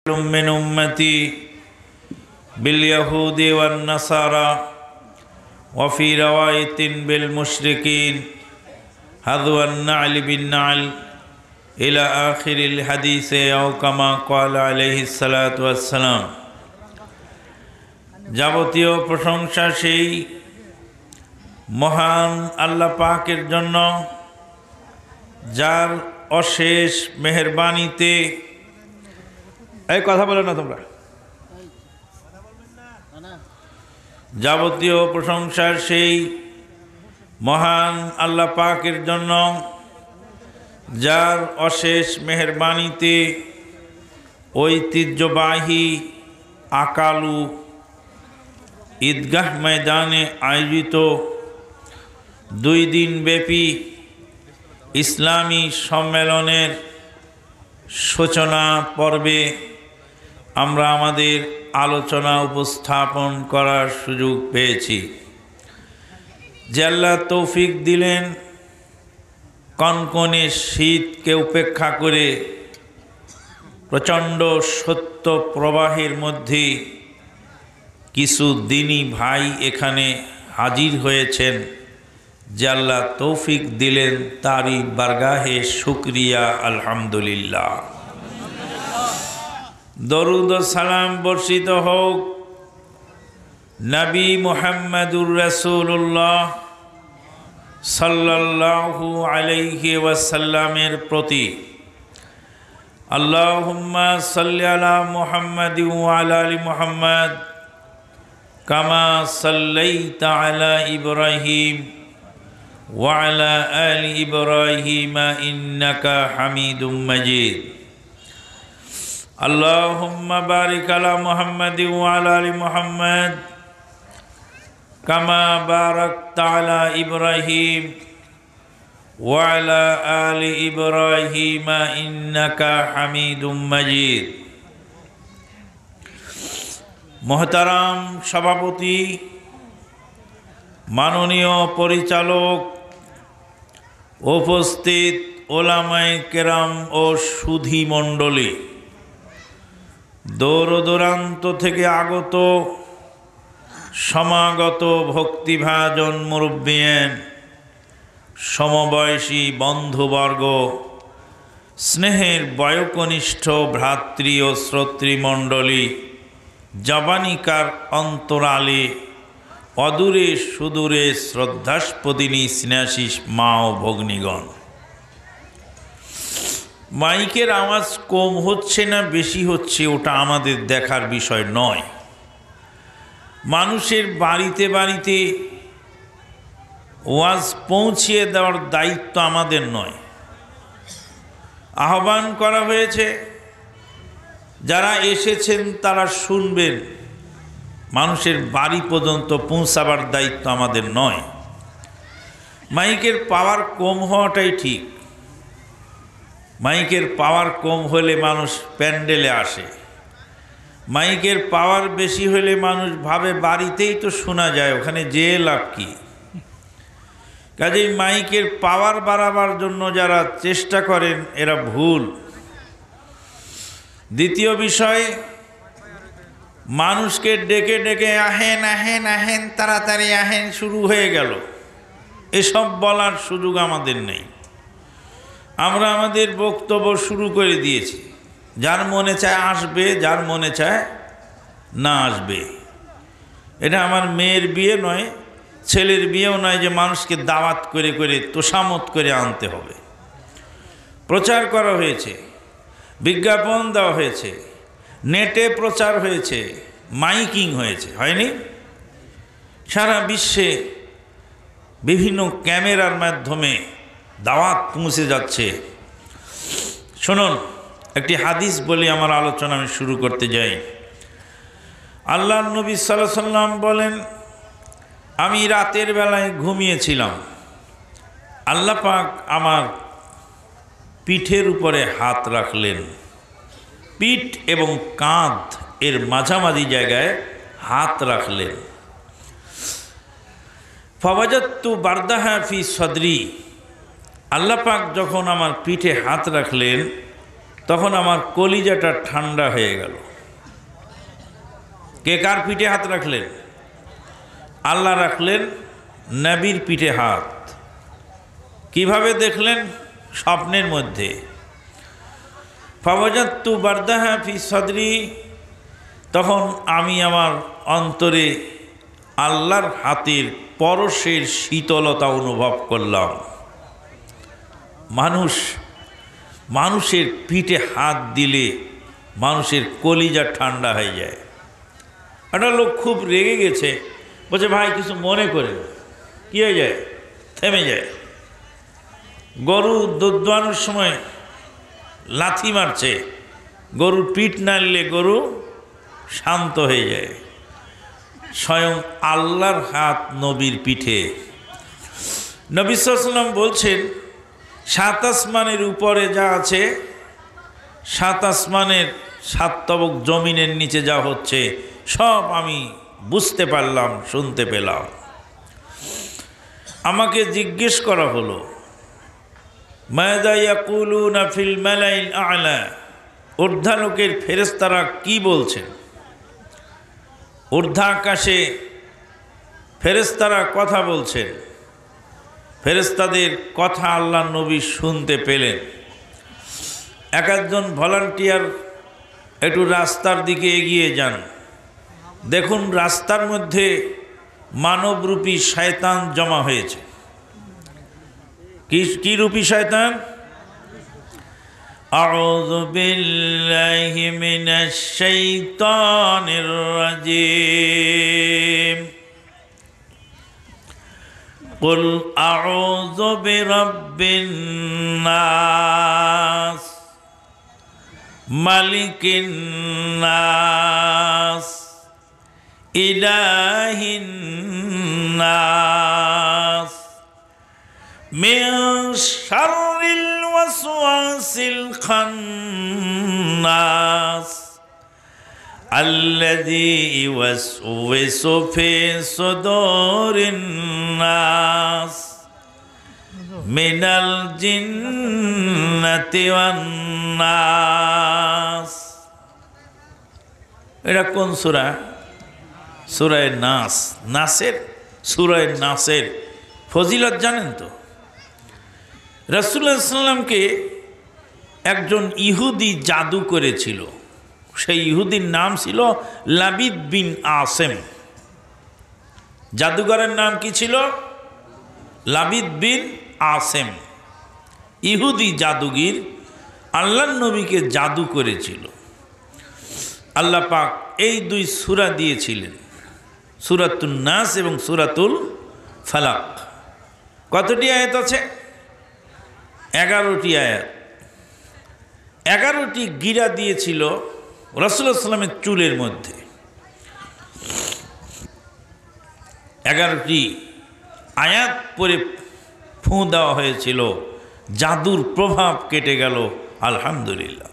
من أمتي باليهود والنصارى وفي رواية بالمشركين حذو النعل بالنعل إلى آخر الحديث أو كما قال عليه الصلاة والسلام। যাবতীয় প্রশংসা সেই মহান আল্লাহ পাকের জন্য যার অশেষ মেহেরবানিতে এই কথা বলো না তোমরা। যাবতীয় প্রশংসা সেই মহান আল্লাহ পাকের জন্য যার অশেষ মেহেরবানিতে ঐতিহ্যবাহী আকালু ঈদগাহ ময়দানে আয়োজিত 2 দিনব্যাপী ইসলামী সম্মেলনের সূচনা পর্বে আমরা আমাদের আলোচনা উপস্থাপন করার সুযোগ পেয়েছি। যে আল্লাহ তৌফিক দিলেন কনকনে শীতকে উপেক্ষা করে প্রচণ্ড সত্য প্রবাহের মধ্যে কিছু দিনী ভাই এখানে হাজির হয়েছেন। যে আল্লাহ তৌফিক দিলেন তারই বারগাহে শুকরিয়া আলহামদুলিল্লাহ। দরুদ ও সালাম বর্ষিত হোক নবী মুহাম্মদুর রাসূলুল্লাহ সাল্লাল্লাহু আলাইহি ওয়াসাল্লামের প্রতি। আল্লাহুম্মা সাল্লি আলা মুহাম্মাদ ওয়া আলা আলি মুহাম্মাদ কামা সাল্লাইতা আলা ইব্রাহিম ওয়া আলা আলি ইব্রাহিম ইন্নাকা হামিদুম মাজিদ। আল্লাহুম্মা বারিক আলা মুহাম্মাদ ওয়া আলা আলি মুহাম্মাদ কামা বারাকতা আলা ইব্রাহিম ওয়া আলা আলি ইব্রাহিম ইন্নাকা হামিদুম মাজিদ। মোহতারাম সভাপতি, মাননীয় পরিচালক, উপস্থিত ওলামায়ে কেরাম ও সুধী মণ্ডলী, দূর দূরান্ত থেকে আগত সমাগত ভক্তিভাজন মুরব্বিয়ান, সমবয়সী বন্ধুবর্গ, স্নেহের বয়োকনিষ্ঠ ভ্রাতৃ ও শ্রোতৃমণ্ডলী, জবানিকার অন্তরালে অদূরে সুদূরে শ্রদ্ধাস্পদিনী স্নেহাশিস মা ও ভগ্নীগণ, মাইকের আওয়াজ কম হচ্ছে না বেশি হচ্ছে ওটা আমাদের দেখার বিষয় নয়। মানুষের বাড়িতে বাড়িতে ওয়াজ পৌঁছিয়ে দেওয়ার দায়িত্ব আমাদের নয়। আহ্বান করা হয়েছে, যারা এসেছেন তারা শুনবেন, মানুষের বাড়ি পর্যন্ত পৌঁছাবার দায়িত্ব আমাদের নয়। মাইকের পাওয়ার কম হওয়াটাই ঠিক। মাইকের পাওয়ার কম হলে মানুষ প্যান্ডেলে আসে, মাইকের পাওয়ার বেশি হলে মানুষ ভাবে বাড়িতেই তো শোনা যায়, ওখানে যেয়ে লাভ কি। কাজেই মাইকের পাওয়ার বাড়াবার জন্য যারা চেষ্টা করেন এরা ভুল। দ্বিতীয় বিষয়, মানুষকে ডেকে ডেকে আহেন আহেন আহেন তাড়াতাড়ি আহেন শুরু হয়ে গেল, এসব বলার সুযোগ আমাদের নেই। আমরা আমাদের বক্তব্য শুরু করে দিয়েছি। যার মনে চায় আসবে, যার মনে চায় না আসবে। এটা আমার মেয়ের বিয়ে নয়, ছেলের বিয়েও নয় যে মানুষকে দাওয়াত করে করে তোষামত করে আনতে হবে। প্রচার করা হয়েছে, বিজ্ঞাপন দেওয়া হয়েছে, নেটে প্রচার হয়েছে, মাইকিং হয়েছে, হয়নি? সারা বিশ্বে বিভিন্ন ক্যামেরার মাধ্যমে দাওয়াত পৌঁছে যাচ্ছে। শুনুন, একটি হাদিস বলে আমার আলোচনা আমি শুরু করতে যাই। আল্লাহর নবী সাল্লাল্লাহু আলাইহি সাল্লাম বলেন, আমি রাতের বেলায় ঘুমিয়েছিলাম, আল্লাহ পাক আমার পিঠের উপরে হাত রাখলেন। পিঠ এবং কাঁধ এর মাঝামাঝি জায়গায় হাত রাখলেন। ফাওয়াজাতু বারদাহা ফি সদরি, আল্লাহ পাক যখন আমার পিঠে হাত রাখলেন তখন আমার কলিজাটা ঠান্ডা হয়ে গেল। কে কার পিঠে হাত রাখলেন? আল্লাহ রাখলেন নবীর পিঠে হাত। কিভাবে দেখলেন? স্বপ্নের মধ্যে। ফাওয়াজাতু বারদাহা ফি সাদরি, তখন আমি আমার অন্তরে আল্লাহর হাতের পরশের শীতলতা অনুভব করলাম। মানুষের পিঠে হাত দিলে মানুষের কলিজা ঠান্ডা হয়ে যায়। একটা লোক খুব রেগে গেছে, বলছে ভাই কিছু মনে করে, কী হয়ে যায়? থেমে যায়। গরু দুধ দোয়ানোর সময় লাথি মারছে, গরুর পিঠ নাড়লে গরু শান্ত হয়ে যায়। স্বয়ং আল্লাহর হাত নবীর পিঠে। নবী সাল্লাল্লাহু আলাইহি ওয়াসাল্লাম বলছেন, 7 আসমানের উপরে যা আছে, 7 আসমানের 7 তবক জমিনের নিচে যা হচ্ছে সব আমি বুঝতে পারলাম, শুনতে পেলাম। আমাকে জিজ্ঞেস করা হলো, মাযা ইয়াকুলুনা ফিল মালাইল আ'লা, ঊর্ধ্বালোকের ফেরেশতারা কি বলছেন? ঊর্ধ্বাকাশে ফেরেশতারা কথা বলছেন। ফেরেশতাদের কথা আল্লাহ নবী শুনতে পেলেন। একজন ভলান্টিয়ার একটু রাস্তার দিকে এগিয়ে যান, দেখুন রাস্তার মধ্যে মানবরূপী শয়তান জমা হয়েছে। কি রূপী শয়তান? আউযু বিল্লাহি মিনাশ শাইতানির রাজীম। কুল আউযু বিরাব্বিন নাস, মালিকিন নাস, ইলাহিন নাস, মিন শাররিল ওয়াসওয়াসিল খান্নাস, আল্লাযী ইউওয়াসওয়িসু ফি সুদুরিন নাস, মিনাল জিন্নাতি ওয়ান নাস। এটা কোন সূরা? সূরা নাস। সূরা নাসের ফজিলত জানেন তো? রাসূলুল্লাহ সাল্লাল্লাহু আলাইহি ওয়াসাল্লামকে একজন ইহুদি জাদু করেছিল। সেই ইহুদির নাম ছিল লাবিদ বিন আসেম। জাদুঘরের নাম কি ছিল? লাবিদ বিন আসেম। ইহুদি জাদুগির আল্লাহর নবীকে জাদু করেছিল। আল্লাহ পাক এই 2 সূরা দিয়েছিলেন, সূরাতুন নাস এবং সূরাতুল ফালাক। কতটি আয়াত আছে? 11টি আয়াত। 11টি গিরা দিয়েছিল রাসূলুল্লাহ সাল্লাল্লাহু আলাইহি ওয়াসাল্লামের চুলের মধ্যে। 11টি আয়াত পরে ফুঁ দেওয়া হয়েছিল, জাদুর প্রভাব কেটে গেল। আলহামদুলিল্লাহ।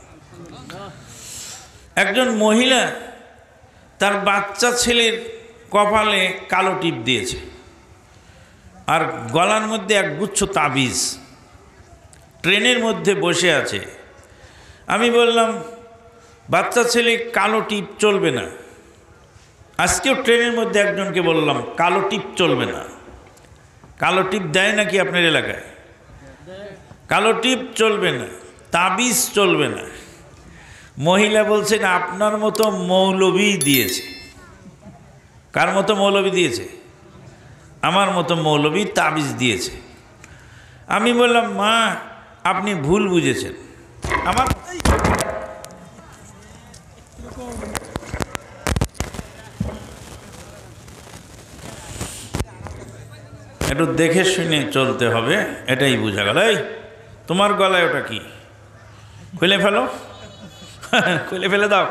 একজন মহিলা তার বাচ্চা ছেলের কপালে কালো টিপ দিয়েছে, আর গলার মধ্যে এক গুচ্ছ তাবিজ। ট্রেনের মধ্যে বসে আছে। আমি বললাম, বাচ্চা ছেলে কালো টিপ চলবে না। আজকেও ট্রেনের মধ্যে একজনকে বললাম কালো টিপ চলবে না। কালো টিপ দেয় নাকি আপনার এলাকায়? কালো টিপ চলবে না, তাবিজ চলবে না। মহিলা বলছেন আপনার মতো মৌলবী দিয়েছে। কার মতো মৌলবী দিয়েছে? আমার মতো মৌলবী তাবিজ দিয়েছে। আমি বললাম, মা আপনি ভুল বুঝেছেন। আমার একটু দেখে শুনে চলতে হবে, এটাই বোঝা গেল। এই তোমার গলায় ওটা কি? খুলে ফেলো, খুলে ফেলে দাও,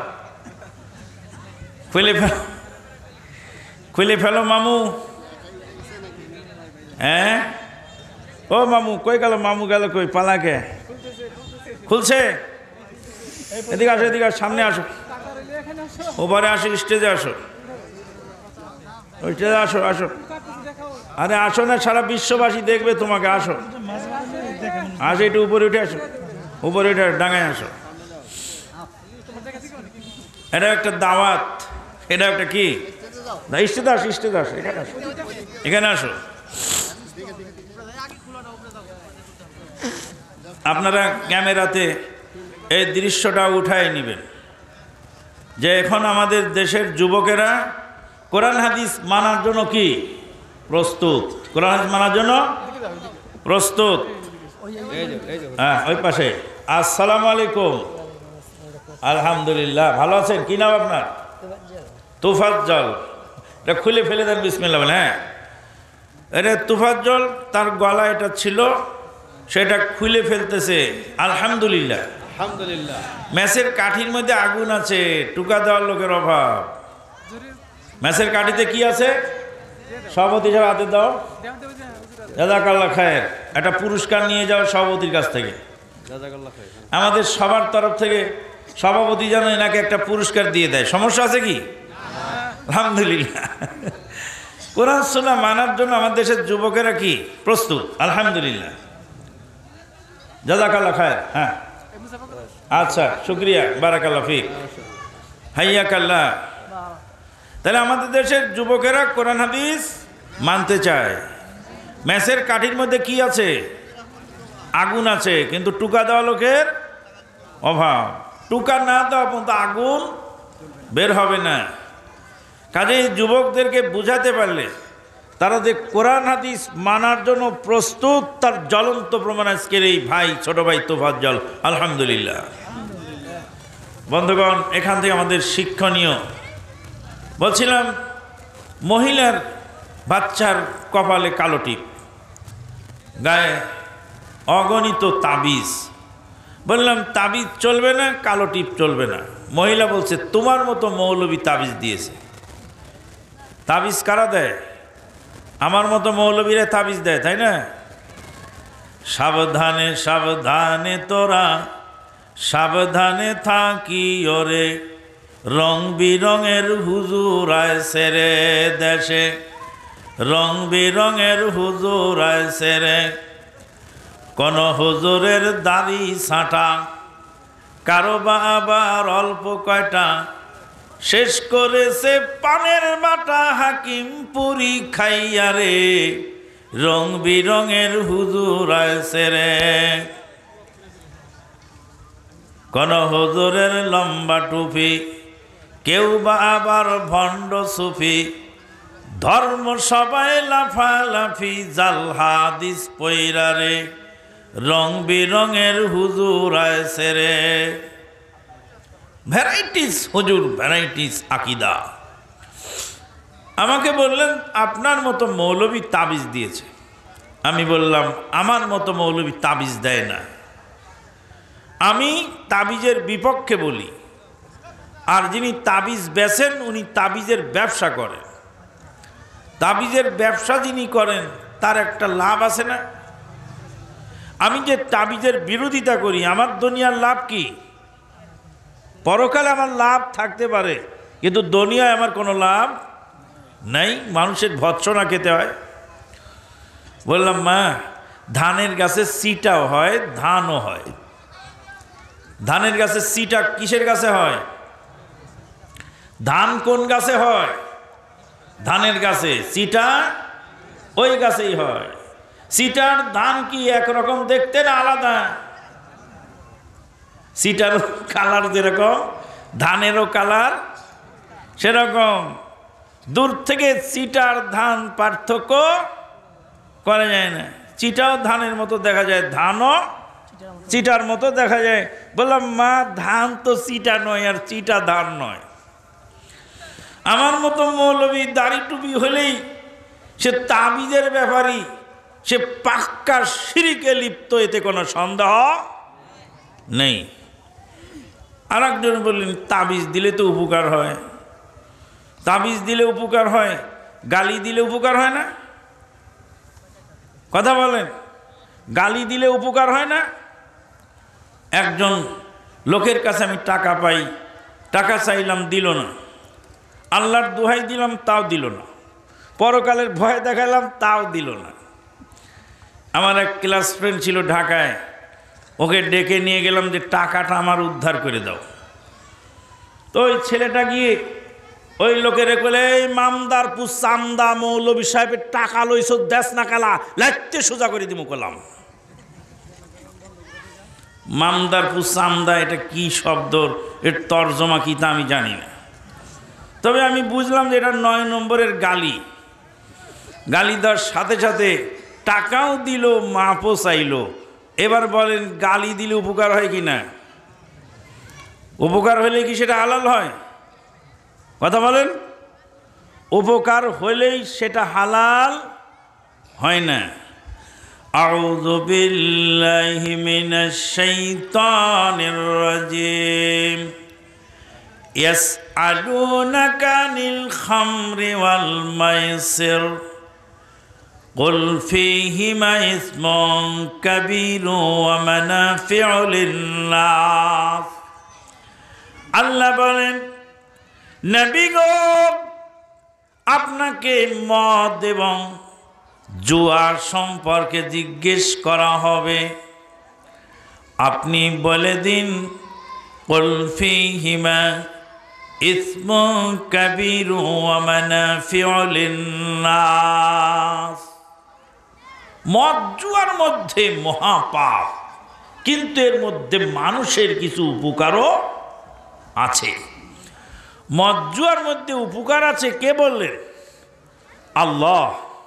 খুলে ফেলো মামু। হ্যাঁ ও মামু কই গেল? মামু গেল কই? পালাকে খুলছে। এদিকে আসো, এদিকে সামনে আসো, ওপারে আসো, স্টেজে আসো, ওই স্টেজে আসো, আসো। আরে আসো না, সারা বিশ্ববাসী দেখবে তোমাকে। আসো, আসো, একটু উপরে উঠে আসো, উপরে উঠে ডাঙায় আসো। এটা একটা দাওয়াত, এটা একটা কি না, ইস্তেদাস, ইস্তেদাস, এখানে আসো, এখানে আসো। আপনারা ক্যামেরাতে এই দৃশ্যটা উঠায় নেবেন যে এখন আমাদের দেশের যুবকেরা কোরআন হাদিস মানার জন্য কি প্রস্তুত, কোরআন হাদিস মানার জন্য প্রস্তুত। হ্যাঁ, ওই পাশে। আসসালামু আলাইকুম। আলহামদুলিল্লাহ, ভালো আছেন? কি নাম আপনার? তুফাজ্জল। এটা খুলে ফেলে দেন, বিসমিল্লাহ বলেন। হ্যাঁ, এটা তুফাজ্জল, তার গলা এটা ছিল, সেটা খুলে ফেলতেছে। আলহামদুলিল্লাহ, আলহামদুলিল্লাহ। ম্যাচের কাঠির মধ্যে আগুন আছে, টুকা দেওয়ার লোকের অভাব। ম্যাচের কাঠিতে কি আছে? সভাপতি সাহেব হাতে দাও, জাযাকাল্লাহ খায়ের। একটা পুরস্কার নিয়ে যাও সভাপতির কাছ থেকে, আমাদের সবার তরফ থেকে। সভাপতি যেন এনাকে একটা পুরস্কার দিয়ে দেয়। সমস্যা আছে কি? আলহামদুলিল্লাহ। কোরআন সুন্নাহ মানার জন্য আমাদের দেশের যুবকেরা কি প্রস্তুত? আলহামদুলিল্লাহ, জাযাকাল্লাহ খায়ের। হ্যাঁ, আচ্ছা, শুক্রিয়া, বারাকাল্লাহ ফিক, হাইয়াকাল্লাহ। তাহলে আমাদের দেশের যুবকেরা কোরআন হাদিস মানতে চায়। ম্যাচের কাঠির মধ্যে কি আছে? আগুন আছে, কিন্তু টুকা দেওয়া লোকের অভাব। টুকা না দেওয়া পর্যন্ত আগুন বের হবে না। কাজেই যুবকদেরকে বুঝাতে পারলে তারা যে কোরআন হাদিস মানার জন্য প্রস্তুত, তার জ্বলন্ত প্রমাণ আজকের এই ভাই, ছোট ভাই তুফাজ্জল। আলহামদুলিল্লাহ। বন্ধুগণ, এখান থেকে আমাদের শিক্ষণীয় বলছিলাম, মহিলার বাচ্চার কপালে কালো টিপ, গায়ে অগণিত তাবিজ। বললাম তাবিজ চলবে না, কালো টিপ চলবে না। মহিলা বলছে তোমার মতো মৌলবী তাবিজ দিয়েছে। তাবিজ কারা দেয়? আমার মতো মৌলবীরা তাবিজ দেয়, তাই না? সাবধানে সাবধানে তোরা সাবধানে থাকি ওরে, রং বিরঙের হুজুর আইছে রে দেশে, রং বিরঙের হুজুর আইছে রে। কোন হুজুরের দাড়ি ছাঁটা, কারো বা আবার অল্প কয়টা, শেষ করেছে পানের বাটা হাকিম পুরি খাইয়া রে, রং বিরঙের হুজুর আইছে রে। কোন হুজুরের লম্বা টুপি, কেউ বা আবার ভণ্ড সুফি, ধর্ম সবাই লাফালাফি, জাল হাদিস পয়রা রে, রং বিরঙের হুজুর আইছে রে। ভ্যারাইটিস হুজুর, ভ্যারাইটিস আকিদা। আমাকে বললেন আপনার মতো মৌলবী তাবিজ দিয়েছে। আমি বললাম আমার মতো মৌলবী তাবিজ দেয় না। আমি তাবিজের বিপক্ষে বলি, আর যিনি তাবিজ বেচেন উনি তাবিজের ব্যবসা করেন। তাবিজের ব্যবসা যিনি করেন তার একটা লাভ আছে না? আমি যে তাবিজের বিরোধিতা করি, আমার দুনিয়ার লাভ কি? পরকালে আমার লাভ থাকতে পারে, কিন্তু দুনিয়ায় আমার কোনো লাভ নাই। মানুষের ভৎসনা খেতে হয়। বললাম মা, ধানের গাছে সিটাও হয়, ধানও হয়। ধানের গাছে সিটা কিসের গাছে হয়? ধান কোন গাছে হয়? ধানের গাছে। সিটা ওই গাছেই হয়। সিটার ধান কি একরকম দেখতে না আলাদা? সিটার কালার যেরকম, ধানেরও কালার সেরকম। দূর থেকে সিটার ধান পার্থক্য করা যায় না। চিটাও ধানের মতো দেখা যায়, ধানও চিটার মতো দেখা যায়। বললাম মা, ধান তো চিটা নয়, আর চিটা ধান নয়। আমার মতো মৌলবী দাড়ি টুপি হলেই সে তাবিজের ব্যাপারী, সে পাক্কা শিরকে লিপ্ত, এতে কোনো সন্দেহ নেই। আর একজন বললেন তাবিজ দিলে তো উপকার হয়। তাবিজ দিলে উপকার হয়, গালি দিলে উপকার হয় না? কথা বলেন, গালি দিলে উপকার হয় না? একজন লোকের কাছে আমি টাকা পাই, টাকা চাইলাম, দিল না। আল্লাহর দোহাই দিলাম, তাও দিল না। পরকালের ভয় দেখালাম, তাও দিল না। আমার এক ক্লাস ফ্রেন্ড ছিল ঢাকায়, ওকে ডেকে নিয়ে গেলাম যে টাকাটা আমার উদ্ধার করে দাও। তো ওই ছেলেটা গিয়ে ওই লোকের বলে, এই মামদার পুসামদা মৌলবী সাহেবের টাকা লইছ দেশ না কালা লাইতে সোজা করে দিমু কলাম। মামদার পুসামদা এটা কি শব্দ, এর তর্জমা কি তা আমি জানি না, তবে আমি বুঝলাম যে এটা 9 নম্বরের গালি। গালি দেওয়ার সাথে সাথে টাকাও দিল, মাপও চাইল। এবার বলেন গালি দিলে উপকার হয় কি না? উপকার হলে কি সেটা হালাল হয়? কথা বলেন। উপকার হলেই সেটা হালাল হয় না। আউযু বিল্লাহি মিনাশ শাইতানির রাজিম। ইয়াসআলুনাকা আনিল খামরি ওয়াল মাইসির قل فيهما اسم كبير ومنافع للناس। আল্লাহ বলেন, নবী গো, আপনাকে মদ এবং জুয়ার সম্পর্কে জিজ্ঞেস করা হবে, আপনি বলে দিন قل فيهما اسم كبير ومنافع للناس। মদ জুয়ার মধ্যে মহাপাপ, কিন্তু এর মধ্যে মানুষের কিছু উপকারও আছে। মদ জুয়ার মধ্যে উপকার আছে, কে বললেন? আল্লাহ।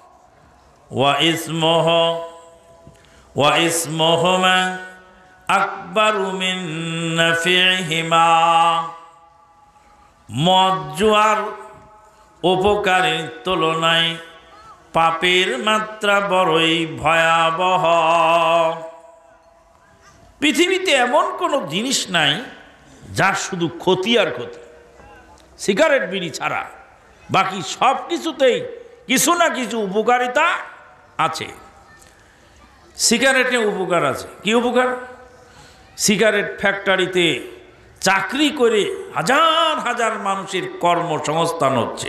ওয়া ইসমুহুমা আকবারু মিন নাফিহিমা। মদ জুয়ার উপকারের তুলনায় পাপের মাত্রা বড়ই ভয়াবহ। পৃথিবীতে এমন কোনো জিনিস নাই যার শুধু ক্ষতি আর ক্ষতি, সিগারেট বিড়ি ছাড়া বাকি সব কিছুতেই কিছু না কিছু উপকারিতা আছে। সিগারেটে উপকার আছে। কি উপকার? সিগারেট ফ্যাক্টরিতে চাকরি করে হাজার হাজার মানুষের কর্মসংস্থান হচ্ছে।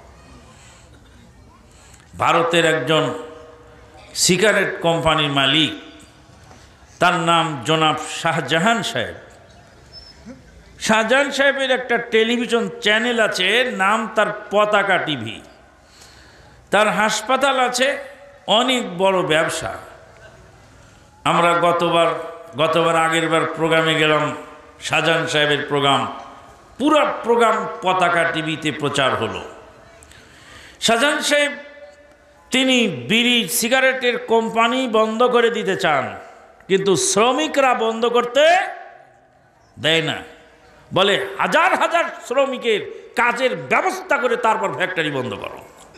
ভারতের একজন সিগারেট কোম্পানির মালিক, তার নাম জনাব শাহজাহান সাহেব। শাহজাহান সাহেবের একটা টেলিভিশন চ্যানেল আছে, নাম তার পতাকা টিভি। তার হাসপাতাল আছে, অনেক বড় ব্যবসা। আমরা গতবার আগের বার প্রোগ্রামে গেলাম, শাহজাহান সাহেবের প্রোগ্রাম, পুরো প্রোগ্রাম পতাকা টিভিতে প্রচার হলো। শাহজাহান সাহেব তিনি বিড়ি সিগারেটের কোম্পানি বন্ধ করে দিতে চান, কিন্তু শ্রমিকরা বন্ধ করতে দেয় না। বলে হাজার হাজার শ্রমিকের কাজের ব্যবস্থা করে তারপর ফ্যাক্টরি বন্ধ করো।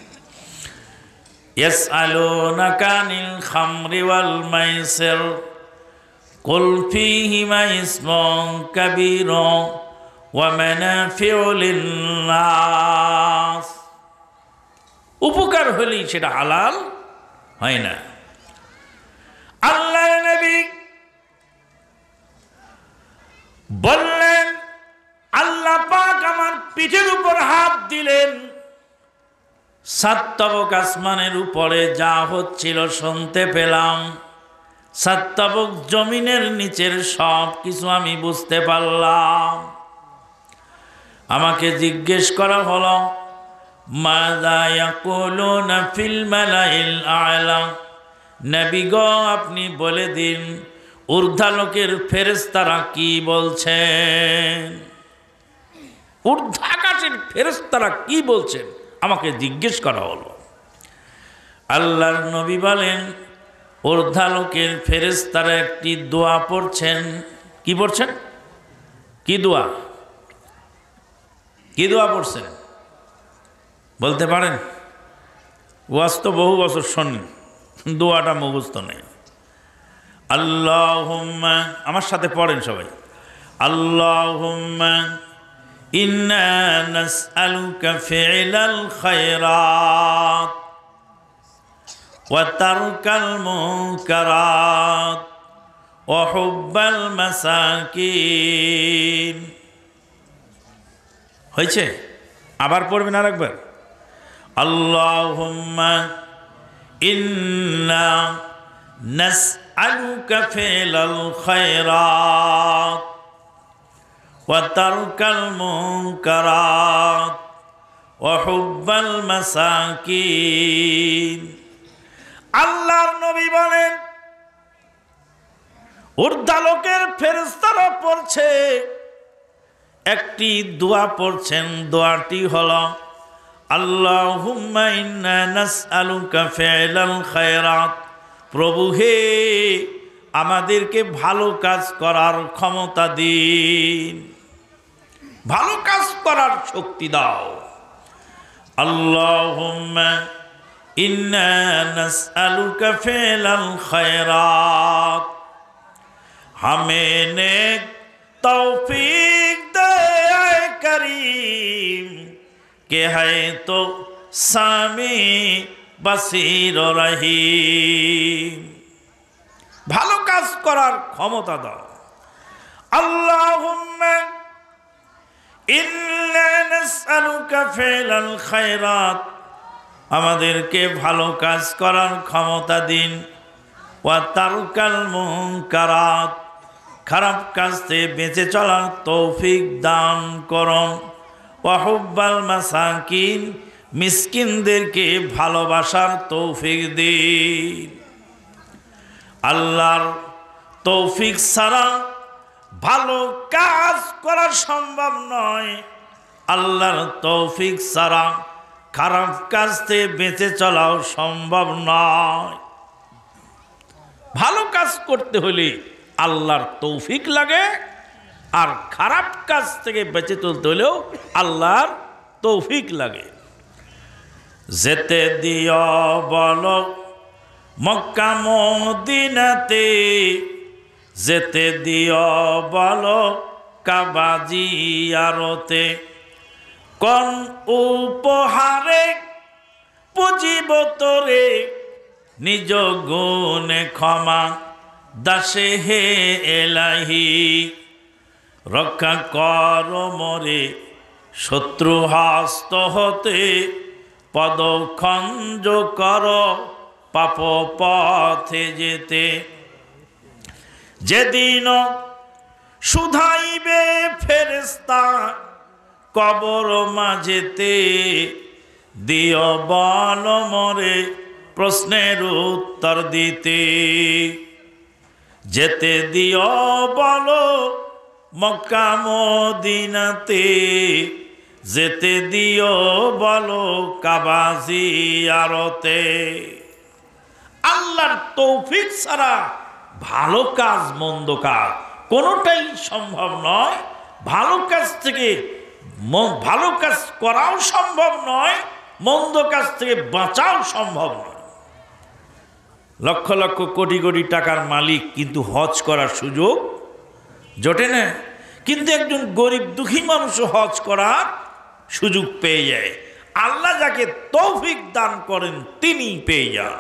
ইয়াসআলুনাকা আনিল খামরি ওয়াল মাইসির কুল ফীহিমা ইসমুন কাবীরুন ওয়া মানাফিউ লিন-নাস। উপকার হলেই সেটা হালাল হয় না। আল্লাহর নবী বললেন, আল্লাহ পাক আমার পিঠের উপর হাত দিলেন, 7 তবক আসমানের উপরে যা হচ্ছিল শুনতে পেলাম, 7 তবক জমিনের নিচের সব কিছু আমি বুঝতে পারলাম। আমাকে জিজ্ঞেস করা হলো, মাযা ইয়াকুলুনা ফিল মালাইল আ'লা। নবী গো, আপনি বলে দিন ঊর্ধ্বলোকের ফেরেশতারা কি বলছেন। ঊর্ধ্বাকাশের ফেরেশতারা কি বলছেন আমাকে জিজ্ঞেস করা হলো। আল্লাহর নবী বলেন, ঊর্ধ্বলোকের ফেরেশতারা একটি দোয়া পড়ছেন। কি পড়ছেন? কি দোয়া? কি দোয়া পড়ছেন বলতে পারেন? ওয়াজ তো বহু বছর শোনেন, দোয়াটা মুখস্থ নেই। আল্লাহুম্মা, আমার সাথে পড়েন সবাই, আল্লাহুম্মা ইন্না নাসআলুকা ফি'লাল খায়রাত ওয়া তারকাল মুনকারাত ওয়া হুব্বাল মাসাকিন। হয়েছে? আবার পড়বেন আর একবার, আল্লাহুম্মা ইন্না নাসআলুকা ফি'লাল খায়রাত ওয়া তারকাল মুনকারাত ওয়া হুব্বাল মাসাকিন। আল্লাহর নবী বলেন, ঊর্ধ্বলোকের ফেরেশতারা পড়ছে, একটি দোয়া পড়ছেন, দোয়াটি হলো আল্লাহুম্মা ইন্না নাসআলুকা ফি'লাল খায়রাত। প্রভু হে, আমাদেরকে ভালো কাজ করার ক্ষমতা দিন, ভালো কাজ করার শক্তি দাও। আল্লাহুম্মা ইন্না নাসআলুকা ফি'লাল খায়রাত, हमें नेक तौफीक दे ऐ करीम के है तो सामी बसीर रहीम। ভালো কাজ করার ক্ষমতা দাও। আল্লাহুম্মা ইন্না নাসআলুকা ফি'লাল খায়রাত, আমাদেরকে ভালো কাজ করার ক্ষমতা দিন। ওয়া তারকাল মুনকারাত, খারাপ কাজ থেকে বেঁচে চলার তৌফিক দান করুন। ওয়া হুব্বাল মাসাকিন, মিসকিনদেরকে ভালোবাসার তৌফিক দিন। আল্লাহর তৌফিক ছাড়া ভালো কাজ করা সম্ভব নয়। আল্লাহর তৌফিক ছাড়া খারাপ কাজ থেকে বেঁচে চলাও সম্ভব নয়। ভালো কাজ করতে হলে আল্লাহর তৌফিক লাগে, আর খারাপ কাজ থেকে বেঁচে চলতে হলেও আল্লাহর তৌফিক লাগে। যেতে দিও বলো মক্কা মদিনাতে, যেতে দিও বলো কাবা জিয়ারতে, কোন উপহারে পুজিব তোরে, নিজ গুণে ক্ষমা দাসে হে এলাহি, রক্ষা কর মোরে শত্রু হস্ত হতে, পদখঞ্জ কর পাপ পথে যেতে। যেদিন শুধাইবে ফেরেশতা কবর মাঝেতে, দিও বল মোরে প্রশ্নের উত্তর দিতে। যেতে দিও বলো মক্কা মদিনাতে, যেতে দিও বলো কাবা জিয়ারতে। আল্লাহর তৌফিক ছাড়া ভালো কাজ মন্দ কাজ কোনোটাই সম্ভব নয়। ভালো কাজ থেকে ভালো কাজ করাও সম্ভব নয়, মন্দ কাজ থেকে বাঁচাও সম্ভব নয়। লক্ষ লক্ষ কোটি কোটি টাকার মালিক কিন্তু হজ করার সুযোগ জোটে না। কিন্তু একজন গরিব দুঃখী মানুষ হজ করার সুযোগ পেয়ে যায়। আল্লাহ যাকে তৌফিক দান করেন তিনি পেয়ে যান।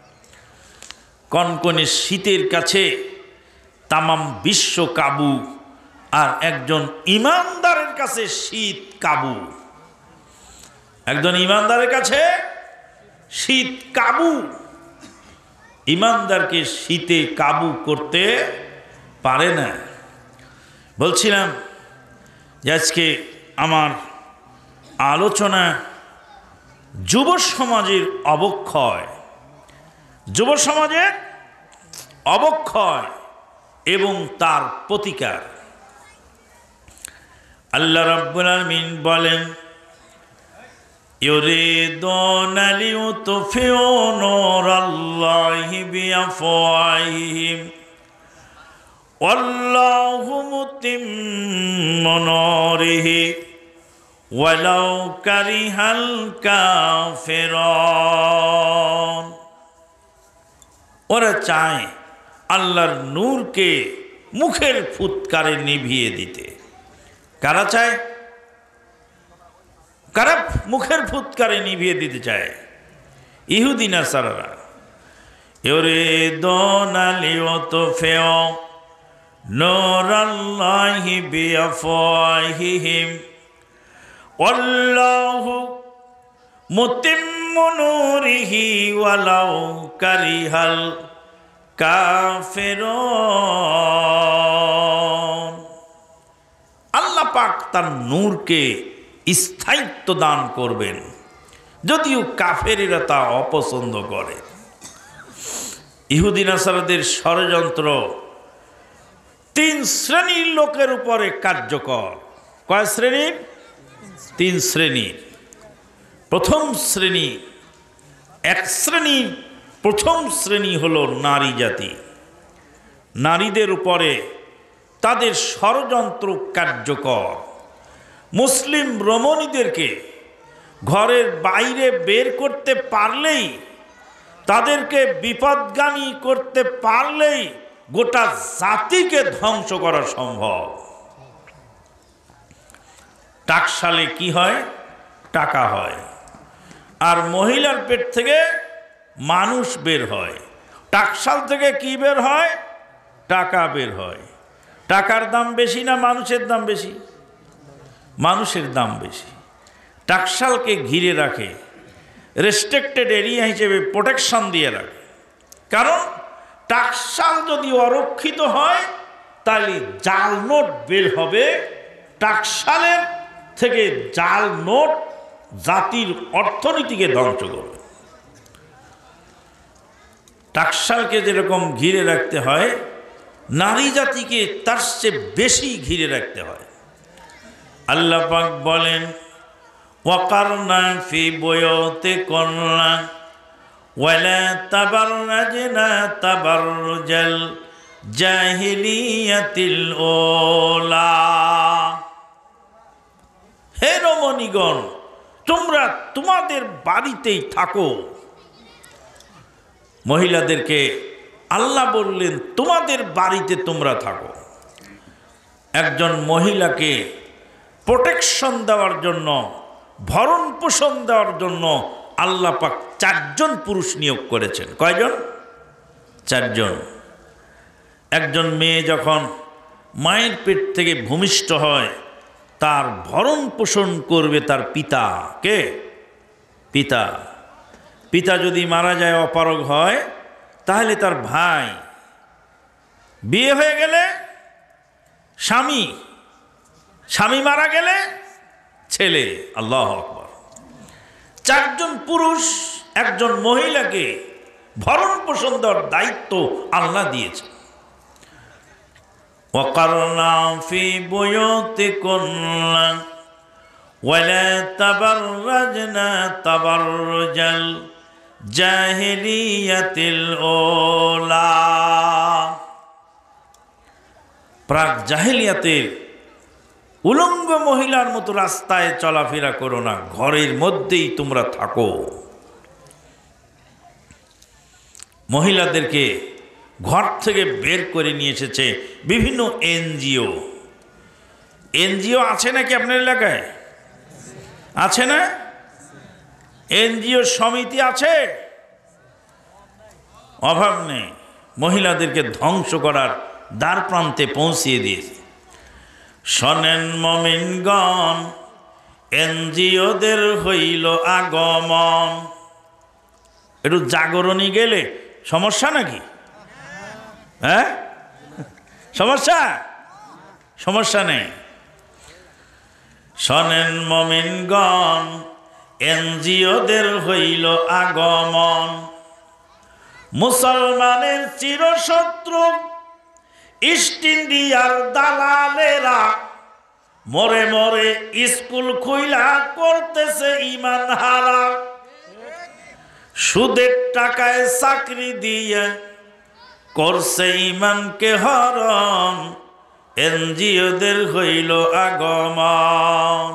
কনকনে শীতের কাছে তামাম বিশ্ব কাবু, আর একজন ইমানদারের কাছে শীত কাবু। একজন ইমানদারের কাছে শীত কাবু। ইমানদারকে শীতে কাবু করতে পারে না। বলছিলাম যে আজকে আমার আলোচনা যুব সমাজের অবক্ষয়, যুব সমাজের অবক্ষয় এবং তার প্রতিকার। আল্লাহ রাব্বুল আলামিন বলেন, ইউরিদুনা লিইউতফিউ নূরাল্লাহি বিআফওয়াহিহিম ওয়াল্লাহু মুতিম্মু নূরিহি ওয়ালাউ কারিহাল কাফিরুন। ওরা চায় আল্লাহর নূরকে মুখের ফুৎকারে নিভিয়ে দিতে। কারা চায়? কারা মুখের ফুৎকারে নিভিয়ে দিতে চায়? ইহুদি নাসারারা। ইউরিদুনা লিইউতফিউ নূরাল্লাহি বিআফওয়াহিহিম ওয়াল্লাহু মুতিম্মু নূরিহি ওয়ালাউ কারিহাল কাফিরুন। আল্লাহ পাক তার নূরকে স্থায়িত্ব দান করবেন, যদিও কাফেরেরা তা অপছন্দ করে। ইহুদি নাসারাদের ষড়যন্ত্র 3 শ্রেণীর লোকের উপরে কার্যকর। কয় শ্রেণীর? 3 শ্রেণীর। প্রথম শ্রেণী, প্রথম শ্রেণী হলো নারী জাতি। নারীদের উপরে তাদের ষড়যন্ত্র কার্যকর। মুসলিম রমণীদেরকে ঘরের বাইরে বের করতে পারলেই, তাদেরকে বিপদগামী করতে পারলেই গোটা জাতিকে ধ্বংস করা সম্ভব। টাকশালে কি হয়? টাকা হয়। আর মহিলার পেট থেকে মানুষ বের হয়। টাকশাল থেকে কি বের হয়? টাকা বের হয়। টাকার দাম বেশি না মানুষের দাম বেশি? মানুষের দাম বেশি। টাকশালকে ঘিরে রাখে, রেস্ট্রিক্টেড এরিয়া হিসেবে প্রোটেকশন দিয়ে রাখে। কারণ টাকশাল যদি অরক্ষিত হয় তাহলে জাল নোট বের হবে। টাকশালের থেকে জাল নোট জাতির অর্থনীতিকে ধ্বংস করবে। টাকশালকে যেরকম ঘিরে রাখতে হয়, নারী জাতিকে তার চেয়ে বেশি ঘিরে রাখতে হয়। আল্লাহ পাক বলেন, ওয়াকারনা ফি বুয়ুতিকুন্না ওয়ালা তাবাররাজনা তাবাররুজাল জাহিলিয়াতিল ওলা। হে রমণীগণ, তোমরা তোমাদের বাড়িতেই থাকো। মহিলাদেরকে আল্লাহ বললেন তোমাদের বাড়িতে তোমরা থাকো। একজন মহিলাকে প্রোটেকশন দেওয়ার জন্য, ভরণ পোষণ দেওয়ার জন্য আল্লাহ পাক 4 জন পুরুষ নিয়োগ করেছেন। কয়জন? 4 জন। একজন মেয়ে যখন মায়ের পেট থেকে ভূমিষ্ঠ হয়, তার ভরণ পোষণ করবে তার পিতা। কে? পিতা। পিতা যদি মারা যায়, অপারগ হয়, তাহলে তার ভাই। বিয়ে হয়ে গেলে স্বামী, স্বামী মারা গেলে ছেলে। আল্লাহু আকবার। 4 জন পুরুষ একজন মহিলাকে ভরণ পোষণ দেওয়ার দায়িত্ব আল্লাহ দিয়েছে। ওয়াকারনা ফি বুয়ুতিকুন্না ওয়ালা তাবাররাজনা তাবাররুজাল জাহিলিয়াতিল ওলা। প্রাক জাহিলিয়াতের উলঙ্গ মহিলার মতো রাস্তায় চলাফেরা করো না, ঘরের মধ্যেই তোমরা থাকো। মহিলাদেরকে ঘর থেকে বের করে নিয়ে এসেছে বিভিন্ন এনজিও। এনজিও আছে নাকি আপনার এলাকায়? আছে না? এনজিও সমিতি আছে? অভাব নেই। মহিলাদেরকে ধ্বংস করার দ্বার প্রান্তে পৌঁছিয়ে দিয়েছে। শোনেন মুমিনগণ, এনজিওদের হইল আগমন। একটু জাগরণী গেলে সমস্যা নাকি? হ্যাঁ, সমস্যা? সমস্যা নেই। শোনেন মুমিনগণ, এনজিওদের হইল আগমন। মুসলমানের চিরশত্রু ইস্ট ইন্ডিয়ার দালালেরা মরে মরে স্কুল খুইলা করতেছে ইমান হারা। সুদের টাকায় চাকরি দিয়ে করছে ইমানকে হরণ। এনজিওদের হইল আগমন।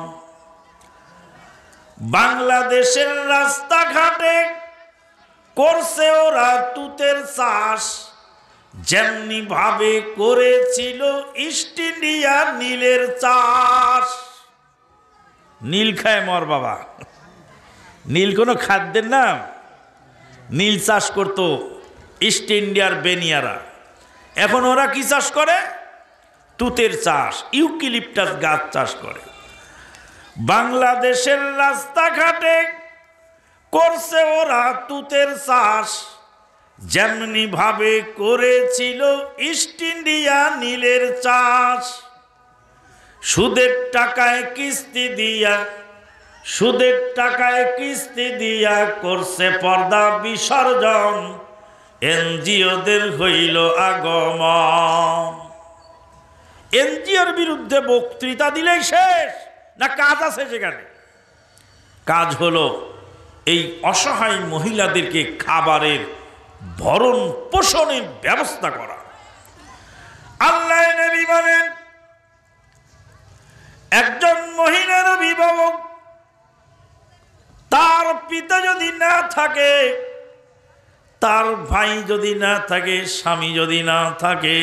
বাংলাদেশের রাস্তাঘাটে করছে ওরা তুতের চাষ, যেমনি ভাবে করেছিল ইস্ট ইন্ডিয়া নীলের চাষ। নীল খায় মর বাবা। নীল কোনো খাদ্যের নাম? নীল চাষ করতো ইস্ট ইন্ডিয়ার বেনিয়ারা। এখন ওরা কি চাষ করে? তুতের চাষ, ইউক্যালিপটাস গাছ চাষ করে। বাংলাদেশের রাস্তাঘাটে করছে ওরা তুতের চাষ, যেমনি ভাবে করেছিল ইস্ট ইন্ডিয়া নীলের চাষ। সুদের টাকায় কিস্তি দিয়া, সুদের টাকায় কিস্তি দিয়া করছে পর্দা বিসর্জন, এনজিওদের হইল আগমন। এনজিওর বিরুদ্ধে বক্তৃতা দিলেই শেষ না, কাজ আছে সেখানে? কাজ হলো এই অসহায় মহিলাদেরকে খাবারের ভরণ পোষণের ব্যবস্থা করা। আল্লাহ নবী বলেন, একজন মহিলার অভিভাবক তার পিতা যদি না থাকে, তার ভাই যদি না থাকে, স্বামী যদি না থাকে,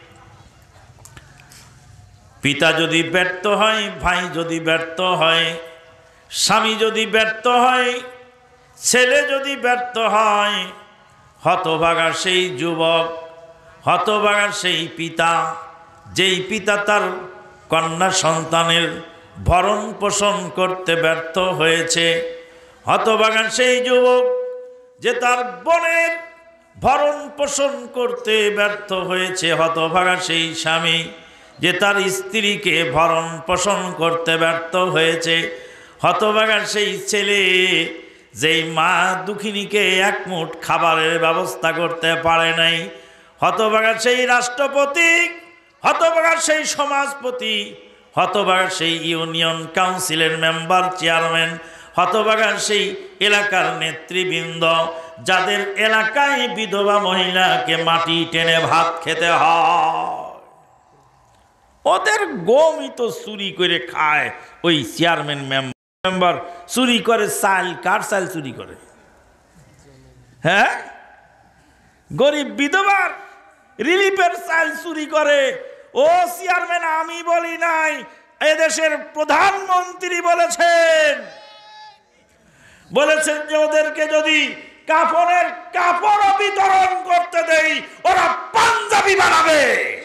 পিতা যদি ব্যর্থ হয়, ভাই যদি ব্যর্থ হয়, স্বামী যদি ব্যর্থ হয়, ছেলে যদি ব্যর্থ হয়, হতভাগা সেই যুবক, হতভাগা সেই পিতা, যেই পিতা তার কন্যা সন্তানের ভরণ পোষণ করতে ব্যর্থ হয়েছে, হতভাগা সেই যুবক যে তার বোনের ভরণ পোষণ করতে ব্যর্থ হয়েছে, হতভাগা সেই স্বামী যে তার স্ত্রীকে ভরণ পোষণ করতে ব্যর্থ হয়েছে, হতভাগা সেই ছেলে যেই মা দুঃখিনীকে এক মুঠ খাবারের ব্যবস্থা করতে পারে নাই, হতভাগা সেই রাষ্ট্রপতি, হতভাগা সেই সমাজপতি, হতভাগা সেই ইউনিয়ন কাউন্সিলের মেম্বার চেয়ারম্যান, হতভাগা সেই এলাকার নেতৃবৃন্দ, যাদের এলাকায় বিধবা মহিলাকে মাটি টেনে ভাত খেতে হয়, ওদের গমই তো চুরি করে খায় ওই চেয়ারম্যান মেম্বার। চুরি করে চাল, কার চাল চুরি করে? হ্যাঁ, গরিব বিধবার রিলিফের চাল চুরি করে। ও চেয়ারম্যান আমি বলি নাই, এদেশের প্রধানমন্ত্রী বলেছেন, বলেছেন যে ওদেরকে যদি কাফনের কাপড় বিতরণ করতে দেই ওরা পাঞ্জাবি বানাবে।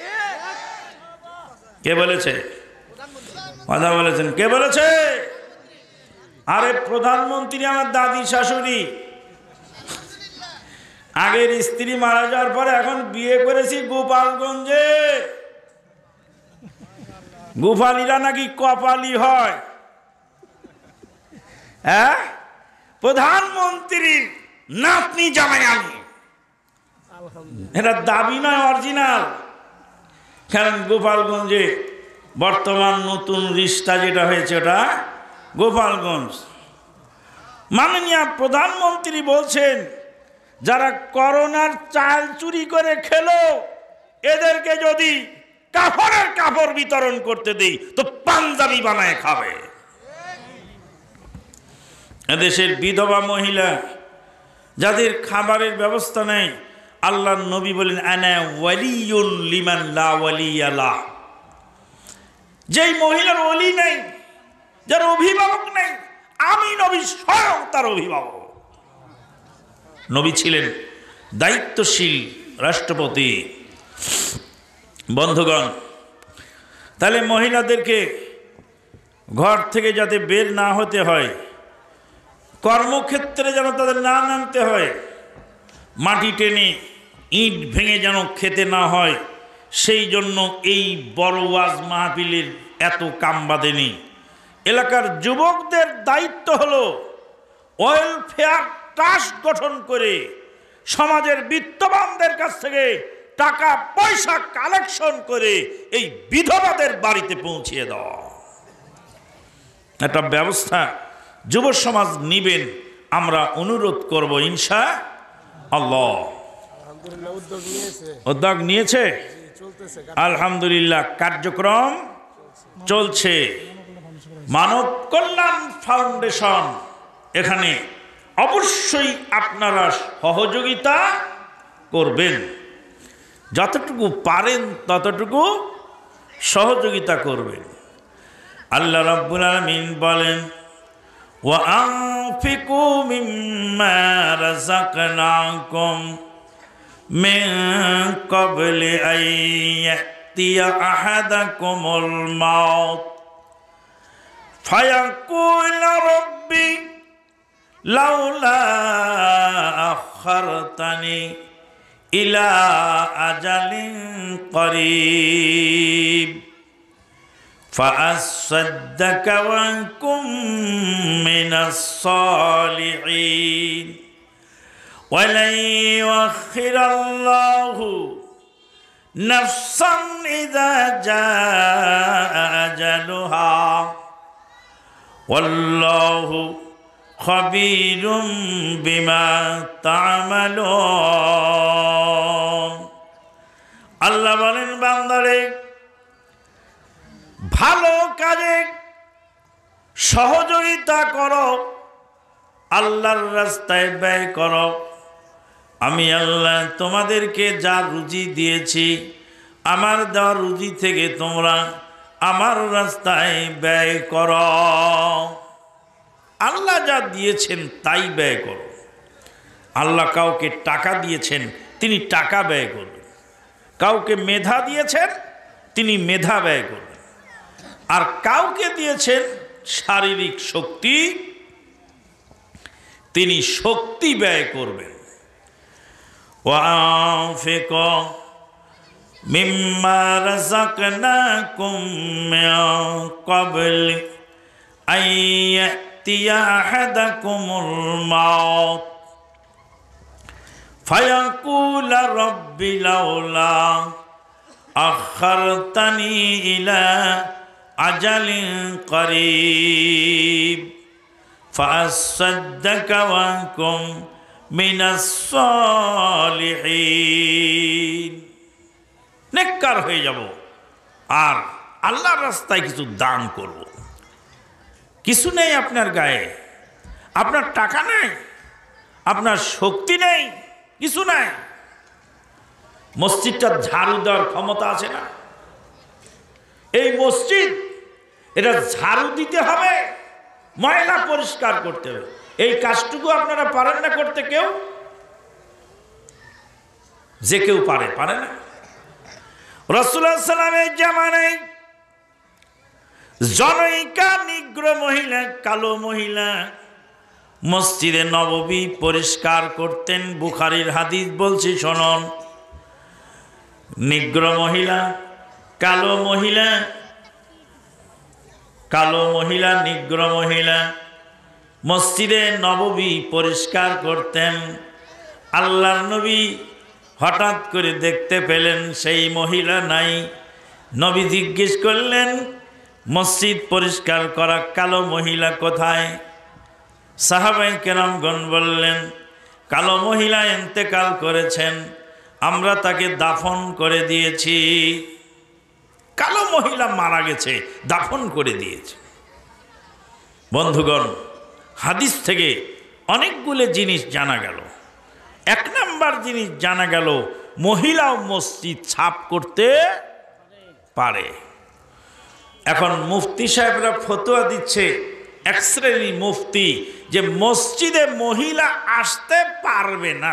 কে বলেছে? কথা বলেছেন, কে বলেছে? আরে প্রধানমন্ত্রী আমার দাদি শাশুড়ি, আগের স্ত্রী মারা যাওয়ার পরে এখন বিয়ে করেছি গোপালগঞ্জে। গোপালীরা নাকি কপালি হয়। হ্যাঁ, প্রধানমন্ত্রীর নাতনি জামাই আমি, এটা দাবি নয়, অরিজিনাল। কারণ গোপালগঞ্জে বর্তমান নতুন রিস্তা যেটা হয়েছে ওটা গোপালগঞ্জ। মাননীয় প্রধানমন্ত্রী বলছেন যারা করোনার চাল চুরি করে খেলো এদেরকে যদি কাফনের কাপড় বিতরণ করতে দেই তো পাঞ্জাবি বানায় খাবে। এদেশের বিধবা মহিলা যাদের খাবারের ব্যবস্থা নেই, আল্লাহর নবী বলেন আনা ওয়ালিয়ুন লিমান লা ওয়ালিয়া লা। যেই মহিলার ওলি নেই, যার অভিভাবক নেই, আমি নবী স্বয়ং তার অভিভাবক। নবী ছিলেন দায়িত্বশীল রাষ্ট্রপতি। বন্ধুগণ, তাহলে মহিলাদেরকে ঘর থেকে যাতে বের না হতে হয়, কর্মক্ষেত্রে যেন তাদের না নামতে হয়, মাটি টেনে ইট ভেঙে যেন খেতে না হয়, সেই জন্য এই বড় ওয়াজ মাহফিলের এত কাম বাঁধেনি। এলাকার যুবকদের দায়িত্ব হলো ওয়েলফেয়ার ট্রাস্ট গঠন করে সমাজের বিত্তবানদের কাছ থেকে টাকা পয়সা কালেকশন করে এই বিধবাদের বাড়িতে পৌঁছিয়ে দেওয়া। একটা ব্যবস্থা যুব সমাজ নিবেন, আমরা অনুরোধ করব ইনশাআল্লাহ। উদ্যোগ নিয়েছে, আলহামদুলিল্লাহ, কার্যক্রম চলছে। মানব কল্যাণ ফাউন্ডেশন এখানে অবশ্যই আপনারা সহযোগিতা করবেন, যতটুকু পারেন ততটুকু সহযোগিতা করবেন। আল্লাহ রাব্বুল আলামিন বলেন ওয়া আনফিকু মিম্মা রাযাকনাকুম মিন ক্বাবলি আন ইয়াতিয়া আহাদাকুমুল মাউত ফায়াকুল রাব্বি লাউলা আখারতানি ইলা আজালিন করিব فأصدق وأكن من الصالحين ولن يؤخر الله نفسا إذا جاء أجلها والله خبير بما تعملون আল্লাহ বলেন বান্দারে ভালো কাজে সহযোগিতা করো, আল্লাহর রাস্তায় ব্যয় করো। আমি আল্লাহ তোমাদেরকে যা রুজি দিয়েছি, আমার দেওয়া রুজি থেকে তোমরা আমার রাস্তায় ব্যয় করো। আল্লাহ যা দিয়েছেন তাই ব্যয় করো। আল্লাহ কাউকে টাকা দিয়েছেন, তিনি টাকা ব্যয় করবেন। কাউকে মেধা দিয়েছেন, তিনি মেধা ব্যয় করবেন। আর কাউকে দিয়েছেন শারীরিক শক্তি, তিনি শক্তি ব্যয় করবেন। ওয়ানফিকু মিম্মা রাযাকনাকুম মিন ক্বাবলি আন ইয়াতিয়া আহাদাকুমুল মাউত ফায়াকুলা রাব্বি লাউলা আখারতানি ইলা আজালিন করিব ফাসাদ্দাকা ওয়া কুম মিনাস সালিহিন। নেককার হয়ে যাব আর আল্লাহর রাস্তায় কিছু দান করব। কিছু নেই আপনার গায়ে, আপনার টাকা নেই, আপনার শক্তি নেই, কিছু নাই। মসজিদটা ঝাড়ু দেওয়ার ক্ষমতা আছে না? এই মসজিদ এটা ঝাড়ু দিতে হবে, ময়লা পরিষ্কার করতে হবে। এই কাজটুকু আপনারা পারেন না করতে? কেউ যে কেউ পারে না। রাসূলুল্লাহ সাল্লাল্লাহু আলাইহি ওয়াসাল্লামের জামানায় জনৈকা নিগ্র মহিলা, কালো মহিলা মসজিদে নববী পরিষ্কার করতেন। বুখারীর হাদিস বলছি শুনুন। নিগ্র মহিলা, কালো মহিলা, নিগ্র মহিলা মসজিদে নববী পরিষ্কার করতেন। আল্লাহর নবী হঠাৎ করে দেখতে পেলেন সেই মহিলা নাই। নবী জিজ্ঞেস করলেন, মসজিদ পরিষ্কার করা কালো মহিলা কোথায়? সাহাবায়ে কেরামগণ বললেন, কালো মহিলা ইন্তেকাল করেছেন, আমরা তাকে দাফন করে দিয়েছি। কালো মহিলা মারা গেছে, দাফন করে দিয়েছে। বন্ধুগণ, হাদিস থেকে অনেকগুলো জিনিস জানা গেল। এক নাম্বার জিনিস জানা গেল, মহিলাও মসজিদ সাফ করতে পারে। এখন মুফতি সাহেবরা ফতোয়া দিচ্ছে, এক শ্রেণী মুফতি, যে মসজিদে মহিলা আসতে পারবে না।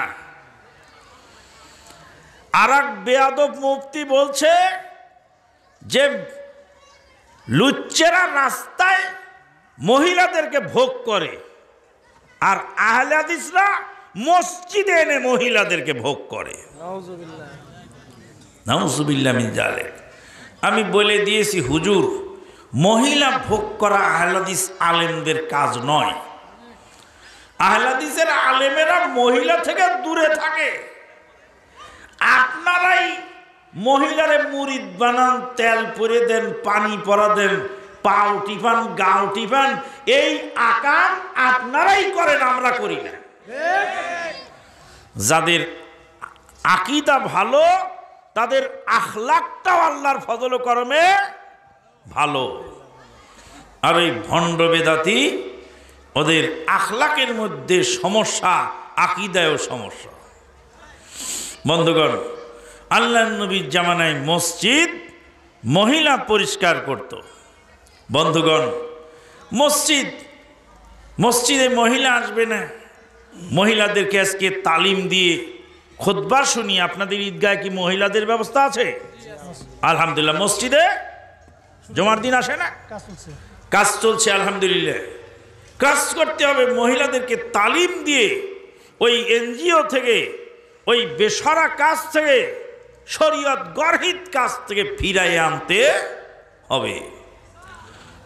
আর এক বেয়াদব মুফতি বলছে যে লুচ্চেরা রাস্তায় মহিলাদেরকে ভোগ করে, আর আহলে হাদিসরা মসজিদে এনে মহিলাদেরকে ভোগ করে। নাউজুবিল্লাহ মিন যালিক। আমি বলে দিয়েছি, হুজুর, মহিলা ভোগ করা আহলে হাদিস আলেমদের কাজ নয়। আহলে হাদিসের আলেমেরা মহিলা থেকে দূরে থাকে। আপনারাই মহিলারে মুরিদ বানান, তেল পরে দেন, পানি পরা দেন, পাও টিফান, গাও টিফান, এই আকাম আপনারাই করেন, আমরা করি না। যাদের আকীদা ভালো, তাদের আখলাকটাও আল্লাহর ফজল ও করমে ভালো। আর এই ভণ্ড বেদাতি, ওদের আখলাকের মধ্যে সমস্যা, আকীদায়ও সমস্যা। বন্ধুগণ, আল্লাহর নবীর জামানায় মসজিদ মহিলা পরিষ্কার করত। বন্ধুগণ, মসজিদে মহিলা আসবে না, মহিলাদেরকে আজকে তালিম দিয়ে খুতবা শুনি। আপনাদের ঈদগাহে কি মহিলাদের ব্যবস্থা আছে? আলহামদুলিল্লাহ। মসজিদে জুমার দিন আসে না? কাজ চলছে আলহামদুলিল্লাহ। কাজ করতে হবে, মহিলাদেরকে তালিম দিয়ে ওই এনজিও থেকে, ওই বেসরা কাজ থেকে, শরীয়ত গর্হিত কাজ থেকে ফিরাইয়ে আনতে হবে।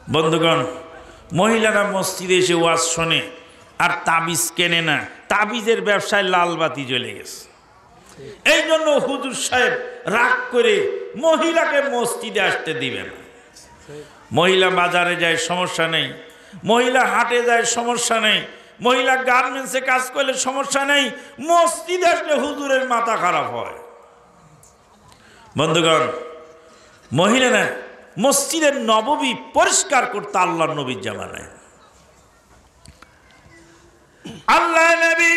বন্ধুগণ, মহিলারা মসজিদে এসে ওয়াজ শোনে আর তাবিজ কেনে না, তাবিজের ব্যবসায় লাল বাতি জ্বলে গেছে। এই জন্য হুজুর সাহেব রাগ করে মহিলাকে মসজিদে আসতে দিবে না। মহিলা বাজারে যায় সমস্যা নেই, মহিলা হাটে যায় সমস্যা নেই, মহিলা গার্মেন্টসে কাজ করলে সমস্যা নেই, মসজিদে আসলে হুজুরের মাথা খারাপ হয়। বন্ধুগণ, মহিলারা মসজিদের নববী পরিষ্কার করতে আল্লাহর নবীর জামানায়। আল্লাহ নবী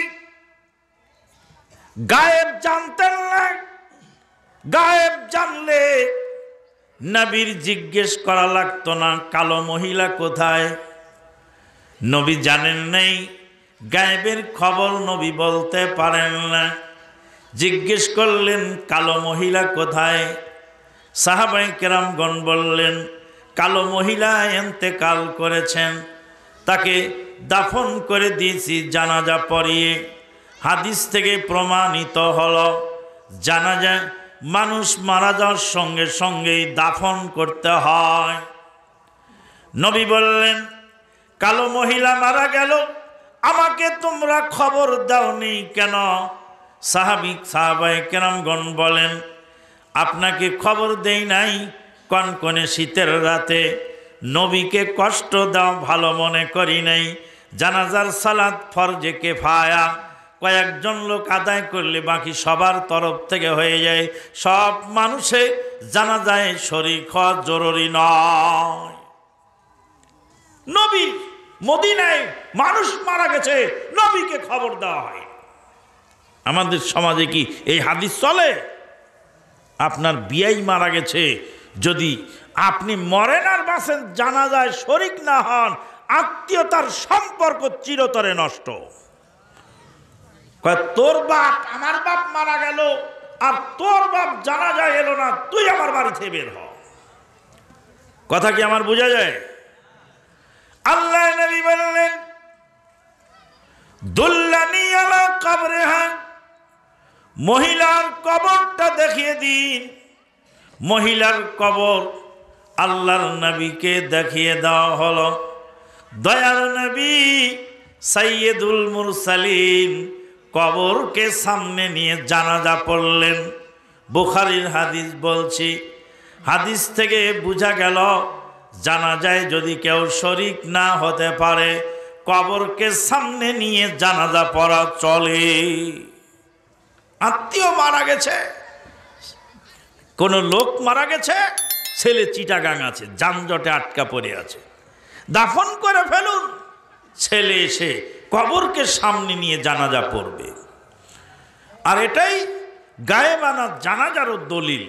গায়েব জানতেন না, গায়েব জানলে নবীর জিজ্ঞেস করা লাগতো না কালো মহিলা কোথায়। নবী জানেন নাই, গায়েবের খবর নবী বলতে পারেন না। জিজ্ঞেস করলেন কালো মহিলা কোথায়? সাহাবায়ে কেরামগণ বললেন কালো মহিলা ইন্তেকাল করেছেন, তাকে দাফন করে দিয়েছি জানাজা পড়িয়ে। হাদিস থেকে প্রমাণিত হলো জানাজা মানুষ মারা যাওয়ার সঙ্গে সঙ্গেই দাফন করতে হয়। নবী বললেন কালো মহিলা মারা গেল, আমাকে তোমরা খবর দাওনি কেন? সাহাবায়ে কেরামগণ বলেন আপনাকে খবর দেই নাই কনকনে শীতের রাতে, নবীকে কষ্ট দাও ভালো মনে করি নাই। জানাজার সালাত ফরজে কিফায়া, কয়েকজন লোক আদায় করলে বাকি সবার তরফ থেকে হয়ে যায়। সব মানুষে জানাজায় শরীক হওয়া জরুরি নয়। নবী মদিনায় মানুষ মারা গেছে, নবীকে খবর দেওয়া হয়। আমাদের সমাজে কি এই হাদিস চলে? আপনার বিয়াই মারা গেছে, যদি আপনি মরেন আর বাঁচেন জানাজায় শরীক না হন, আত্মীয়তার সম্পর্ক চিরতরে নষ্ট। তোর বাপ আমার বাপ মারা গেল আর তোর বাপ জানাজায় এলো না, তুই আমার বাড়ি থেকে বের হ। কথা কি আমার বোঝা যায়? আল্লাহ নবী বললেন দুল্লানি আলা কবরিহা, মহিলার কবরটা দেখিয়ে দিন। মহিলার কবর আল্লাহর নবীকে দেখিয়ে দেওয়া হলো। দয়ার নবী সাইয়্যিদুল মুরসালিন কবরকে সামনে নিয়ে জানাজা পড়লেন। বুখারীর হাদিস বলছি, হাদিস থেকে বোঝা গেল জানাজায় যদি কেউ শরীক না হতে পারে, কবরকে সামনে নিয়ে জানাজা পড়া চলে। আত্মীয় মারা গেছে, কোন লোক মারা গেছে, ছেলে চিটাগাং আছে, যানজটে আটকা পড়ে আছে, দাফন করে ফেলুন। ছেলে এসে কবরকে সামনে নিয়ে জানাজা পড়বে। আর এটাই গায়েবানা জানাজারও দলিল।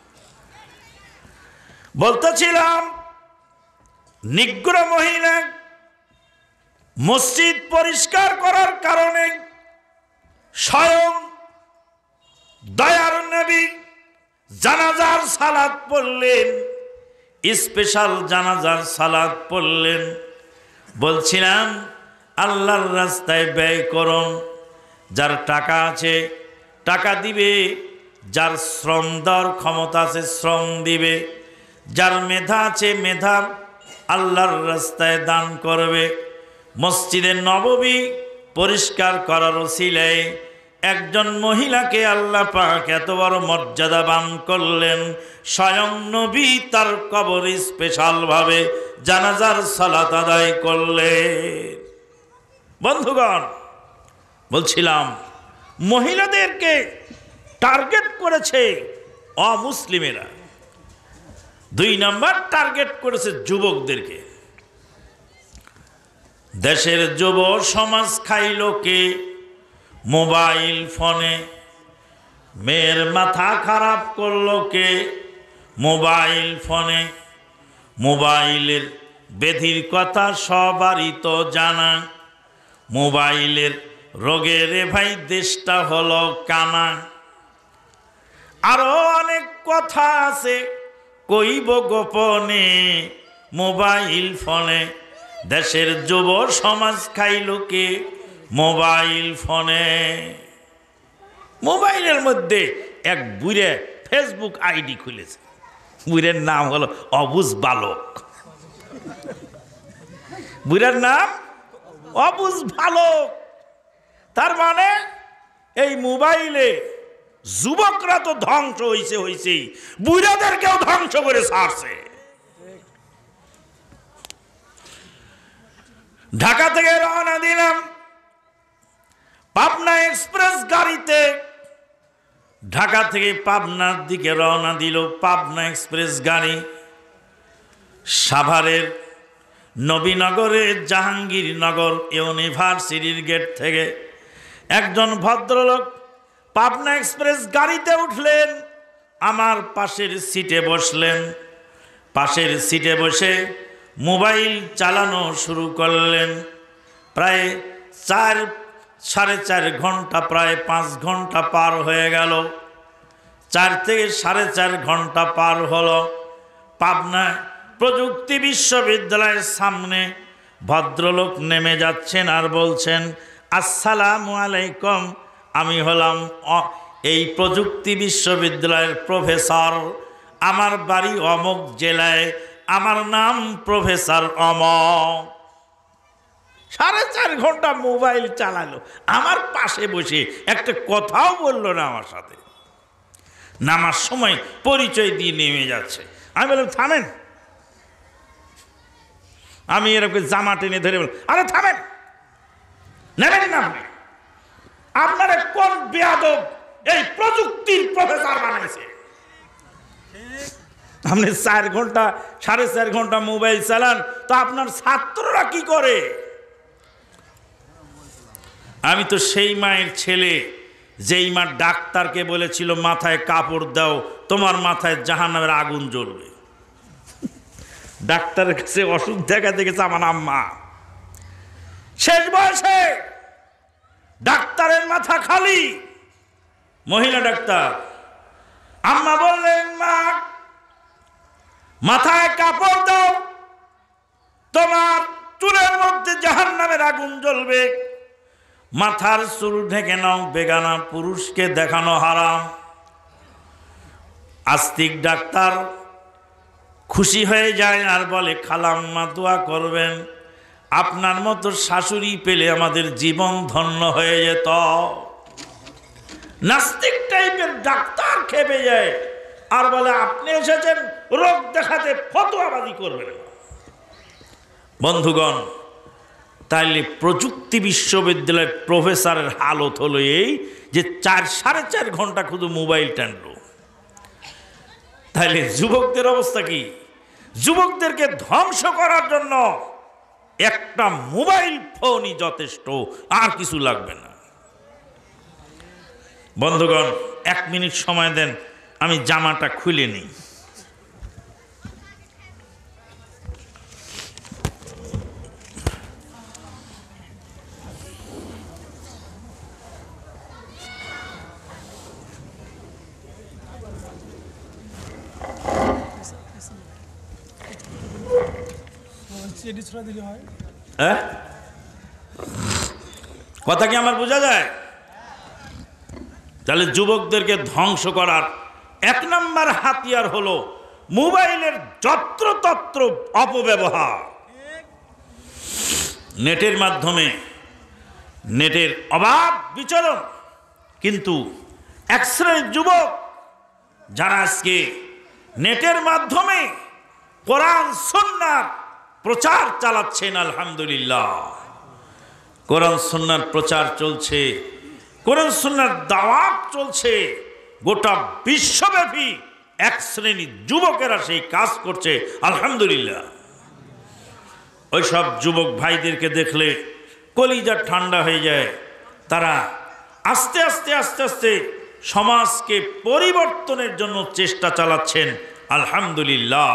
বলতেছিলাম নিগ্র মহিলা মসজিদ পরিষ্কার করার কারণে স্বয়ং দয়ার নবী জানাজার সালাত পড়লেন, স্পেশাল জানাজার সালাত পড়লেন। বলছিলাম আল্লাহর রাস্তায় ব্যয় করুন। যার টাকা আছে টাকা দিবে, যার শ্রম দেওয়ার ক্ষমতা আছে শ্রম দিবে, যার মেধা আছে মেধা আল্লাহর রাস্তায় দান করবে। মসজিদের নববী পরিষ্কার করার ওসিলায় একজন মহিলাকে আল্লাহ পাক এত বড় মর্যাদাবান করলেন, স্বয়ং নবী তার কবরে স্পেশালভাবে জানাজার সালাত আদায় করলেন। বন্ধুগণ, বলছিলাম মহিলাদেরকে টার্গেট করেছে অমুসলিমেরা, 2 নম্বর টার্গেট করেছে যুবকদেরকে। দেশের যুব সমাজ খাইল কে? মোবাইল ফোনে। মেয়ের মাথা খারাপ করলো কে? মোবাইল ফোনে। মোবাইলের ব্যাধির কথা সবারই তো জানা। মোবাইলের রোগে রে ভাই দেশটা হলো কানা। আরো অনেক কথা আছে কইব গোপনে, মোবাইল ফোনে দেশের যুব সমাজ খাইল কে? মোবাইল ফোনে। মোবাইলের মধ্যে এক বুড়ে ফেসবুক আইডি খুলেছে, বুড়ের নাম হলো অবুজ বালক। বুড়ার নাম অবুঝ ভালো। তার মানে এই মোবাইলে যুবকরা তো ধ্বংস হয়েছেই, বুড়াদেরকেও ধ্বংস করে ছাড়ছে। ঢাকা থেকে রওনা দিলাম পাবনা এক্সপ্রেস গাড়িতে। ঢাকা থেকে পাবনার দিকে রওনা দিল পাবনা এক্সপ্রেস গাড়ি। সাভারের নবীনগরের জাহাঙ্গীরনগর ইউনিভার্সিটির গেট থেকে একজন ভদ্রলোক পাবনা এক্সপ্রেস গাড়িতে উঠলেন, আমার পাশের সিটে বসলেন। পাশের সিটে বসে মোবাইল চালানো শুরু করলেন। প্রায় 4-4.5 ঘন্টা, প্রায় 5 ঘন্টা পার হয়ে গেল। 4 থেকে 4.5 ঘন্টা পার হলো। পাবনা প্রযুক্তি বিশ্ববিদ্যালয়ের সামনে ভদ্রলোক নেমে যাচ্ছেন আর বলছেন, আসসালামু আলাইকুম, আমি হলাম এই প্রযুক্তি বিশ্ববিদ্যালয়ের প্রফেসর, আমার বাড়ি অমুক জেলায়, আমার নাম প্রফেসর অমক। 4.5 ঘন্টা মোবাইল চালালো, আমার পাশে বসে একটা কথাও বললো না আমার সাথে। নামার সময় পরিচয় দিয়ে নেমে যাচ্ছে। আমি বললাম থামেন। আমি এরকম জামা টেনে ধরে বললাম, আরে থামেন, নেবেন না আপনি? আপনারা কোন বেয়াদব এই প্রযুক্তির প্রফেসর বানাইছে? আপনি 4 ঘন্টা 4.5 ঘন্টা মোবাইল চালান, তো আপনার ছাত্ররা কি করে? আমি তো সেই মায়ের ছেলে যেই মা ডাক্তারকে বলেছিল মাথায় কাপড় দাও, তোমার মাথায় জাহান্নামের আগুন জ্বলবে। ডাক্তারের কাছে অসুখ দেখাতে গেছে আমার আম্মা, শেষ বয়সে ডাক্তারের মাথা খালি, মহিলা ডাক্তার। আম্মা বললেন, মা মাথায় কাপড় দাও, তোমার চুলের মধ্যে জাহান্নামের আগুন জ্বলবে। মাথার চুল ঢেকে নাও, বেগানা পুরুষকে দেখানো হারাম। আস্তিক ডাক্তার খুশি হয়ে যায় আর বলে, খালাম্মা দোয়া করবেন, আপনার মতো শাশুড়ি পেলে আমাদের জীবন ধন্য হয়ে যেত। নাস্তিক টাইপের ডাক্তার খেপে যায় আর বলে, আপনি এসেছেন রোগ দেখাতে, ফতোয়াবাজি করবেন। বন্ধুগণ, তাইলে প্রযুক্তি বিশ্ববিদ্যালয়ের প্রফেসরের হালত হলো এই যে 4-4.5 ঘন্টা শুধু মোবাইল টানলো। তাইলে যুবকদের অবস্থা কি? যুবকদেরকে ধ্বংস করার জন্য একটা মোবাইল ফোনই যথেষ্ট, আর কিছু লাগবে না। বন্ধুগণ, 1 মিনিট সময় দেন, আমি জামাটা খুলে নিই। কথা কি আমার বোঝা যায়? তাহলে যুবকদেরকে ধ্বংস করার 1 নম্বর হাতিয়ার হলো মোবাইলের যত্রতত্র অপব্যবহার। নেটের মাধ্যমে নেটের অবাধ বিচরণ। কিন্তু এক শ্রেণীর যুবক যারা আজকে নেটের মাধ্যমে কোরআন সুন্নাহর প্রচার চালাচ্ছেন, আলহামদুলিল্লাহ, কোরআন সুন্নাহর প্রচার চলছে, কোরআন সুন্নাহর দাওয়াত চলছে, গোটা বিশ্বব্যাপী এক শ্রেণীর যুবকেরা সেই কাজ করছে, আলহামদুলিল্লাহ। ওইসব যুবক ভাইদেরকে দেখলে কলিজা ঠান্ডা হয়ে যায়। তারা আস্তে আস্তে আস্তে আস্তে সমাজকে পরিবর্তনের জন্য চেষ্টা চালাচ্ছেন, আলহামদুলিল্লাহ।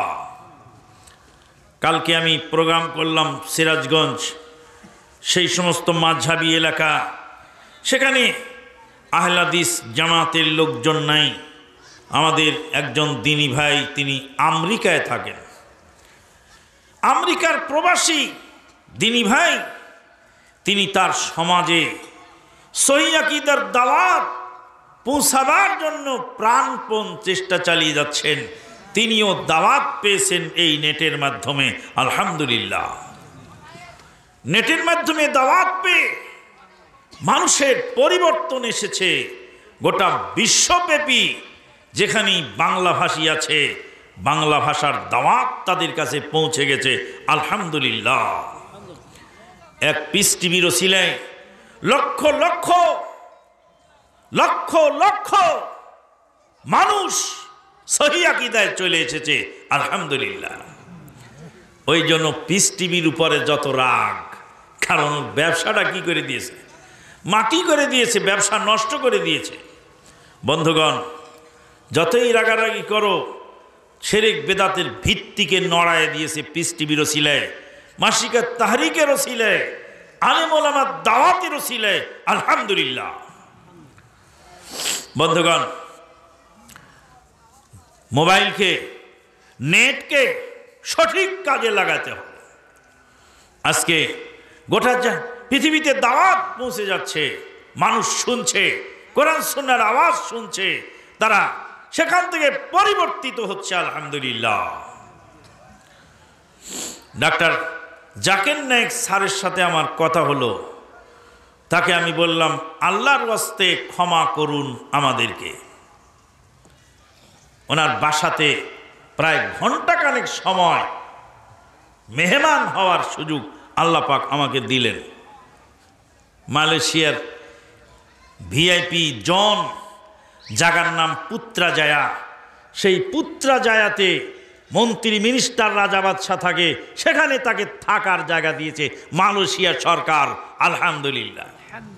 কালকে আমি প্রোগ্রাম করলাম সিরাজগঞ্জ, সেই সমস্ত মাঝহাবি এলাকা, সেখানে আহলে হাদিস জামাতের লোকজন নাই। আমাদের একজন দ্বীনি ভাই, তিনি আমেরিকায় থাকেন, আমেরিকার প্রবাসী দ্বীনি ভাই, তিনি তার সমাজে সহিহ আকীদার দাওয়াত পৌঁছাবার জন্য প্রাণপণ চেষ্টা চালিয়ে যাচ্ছেন। তিনিও দাওয়াত পেয়েছেন এই নেটের মাধ্যমে, আলহামদুলিল্লাহ। নেটের মাধ্যমে দাওয়াত পেয়ে মানুষের পরিবর্তন এসেছে। গোটা বিশ্বব্যাপী যেখানেই বাংলাভাষী আছে, বাংলা ভাষার দাওয়াত তাদের কাছে পৌঁছে গেছে, আলহামদুলিল্লাহ। এক পিস টিভির ওসিলায় লক্ষ লক্ষ লক্ষ লক্ষ মানুষ সহি আকীদায় চলে এসেছে, আলহামদুলিল্লাহ। ওই জন্য পিস টিভির উপরে যত রাগ, কারণ ব্যবসাটা কি করে দিয়েছে, মাটি করে দিয়েছে, ব্যবসা নষ্ট করে দিয়েছে। বন্ধুগণ, যতই রাগারাগি করো, শিরক বেদাতের ভিত্তিকে নড়ায় দিয়েছে পিস টিভির ওসিলায়, মাসিকের তাহরিকের ওসিলায়, আলেম ওলামার দাওয়াতের ওসিলায়, আলহামদুলিল্লাহ। বন্ধুগণ, মোবাইলকে, নেটকে সঠিক কাজে লাগাতে হবে। আজকে গোটা পৃথিবীতে দাওয়াত পৌঁছে যাচ্ছে, মানুষ শুনছে, কোরআন সুন্নাহর আওয়াজ শুনছে, তারা সেখান থেকে পরিবর্তিত হচ্ছে, আলহামদুলিল্লাহ। ডাক্তার জাকির নায়েক স্যারের সাথে আমার কথা হলো, তাকে আমি বললাম, আল্লাহর ওয়াস্তে ক্ষমা করুন আমাদেরকে। ওনার বাসাতে প্রায় ঘণ্টাখানেক সময় মেহমান হওয়ার সুযোগ আল্লাহ পাক আমাকে দিলেন। মালয়েশিয়ার ভিআইপি জন, জায়গার নাম পুত্রাজায়া, সেই পুত্রাজায়াতে মন্ত্রী মিনিস্টার রাজা বাদশাহ থাকে, সেখানে তাকে থাকার জায়গা দিয়েছে মালয়েশিয়া সরকার, আলহামদুলিল্লাহ।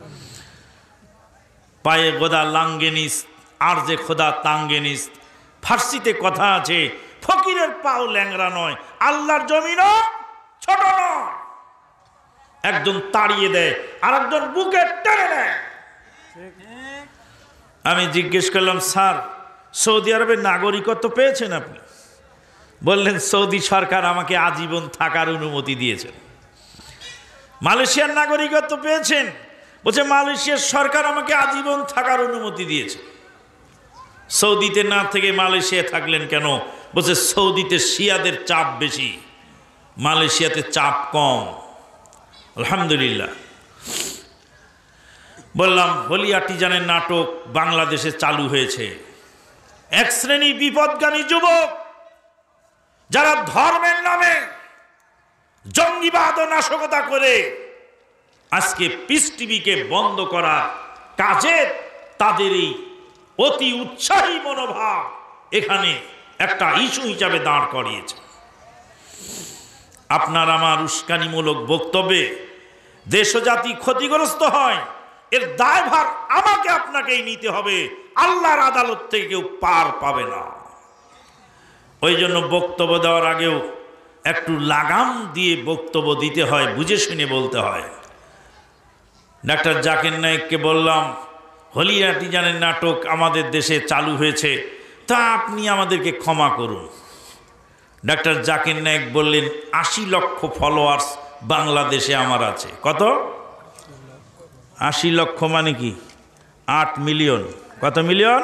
পায়ে গোদা লাঙ্গেনিস আর যে খোদা তাঙ্গেনিস, ফার্সিতে কথা আছে, ফকিরের পাও ল্যাংরা নয়, আল্লাহর জমিনও ছোট নয়। একজন তাড়িয়ে দেয় আর একজন বুকে টেনে নেয়। আমি জিজ্ঞেস করলাম, স্যার সৌদি আরবের নাগরিকত্ব পেয়েছেন আপনি? বললেন, সৌদি সরকার আমাকে আজীবন থাকার অনুমতি দিয়েছেন। মালয়েশিয়ার নাগরিকত্ব পেয়েছেন? বলছে, মালয়েশিয়ার সরকার আমাকে আজীবন থাকার অনুমতি দিয়েছে। সৌদিতে না থেকে মালয়েশিয়া থাকলেন কেন? বলছে, সৌদিতে শিয়াদের চাপ বেশি, মালয়েশিয়াতে চাপ কম, আলহামদুলিল্লাহ। বললাম, হলিয়াটিজানের নাটক বাংলাদেশে চালু হয়েছে। এক শ্রেণী বিপদগামী যুবক, যারা ধর্মের নামে জঙ্গিবাদ ও নাশকতা করে আজকে পিস টিভিকে বন্ধ করার কাজে তাদের এই অতি উৎসাহী মনোভাব এখানে একটা ইস্যু হিসাবে দাঁড় করিয়েছে। আপনার আমার উস্কানিমূলক বক্তব্যে দেশ ও জাতি ক্ষতিগ্রস্ত হয়, এর দায়ভার আমাকে আপনাকেই নিতে হবে, আল্লাহর আদালত থেকে কেউ পার পাবে না। ওই জন্য বক্তব্য দেওয়ার আগেও একটু লাগাম দিয়ে বক্তব্য দিতে হয়, বুঝে শুনে বলতে হয়। ডাক্তার জাকির নায়েককে বললাম, হলিয়াটিজানের নাটক আমাদের দেশে চালু হয়েছে, তা আপনি আমাদেরকে ক্ষমা করুন। ডাক্তার জাকির নায়েক বললেন, 80 লক্ষ ফলোয়ার্স বাংলাদেশে আমার আছে। কত? 80 লক্ষ মানে কি? 8 মিলিয়ন। কত মিলিয়ন?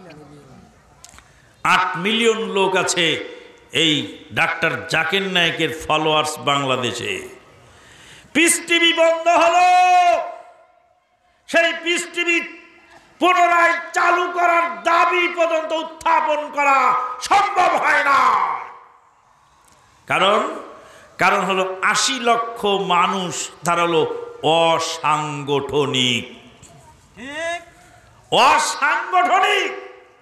8 মিলিয়ন লোক আছে এই ডাক্তার জাকির নায়েকের ফলোয়ার্স বাংলাদেশে। পিস টিভি বন্ধ হলো, সেই পিস টিভি পুনরায় চালু করার দাবি পর্যন্ত উত্থাপন করা সম্ভব হয় না। কারণ হলো 80 লক্ষ মানুষ তারা হলো অসাংগঠনিক। অসাংগঠনিক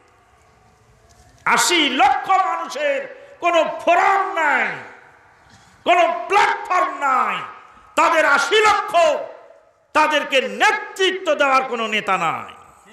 80 লক্ষ মানুষের কোনো ফোরাম নাই, কোনো প্ল্যাটফর্ম নাই। তাদের 80 লক্ষ, তাদেরকে নেতৃত্ব দেওয়ার কোনো নেতা নাই।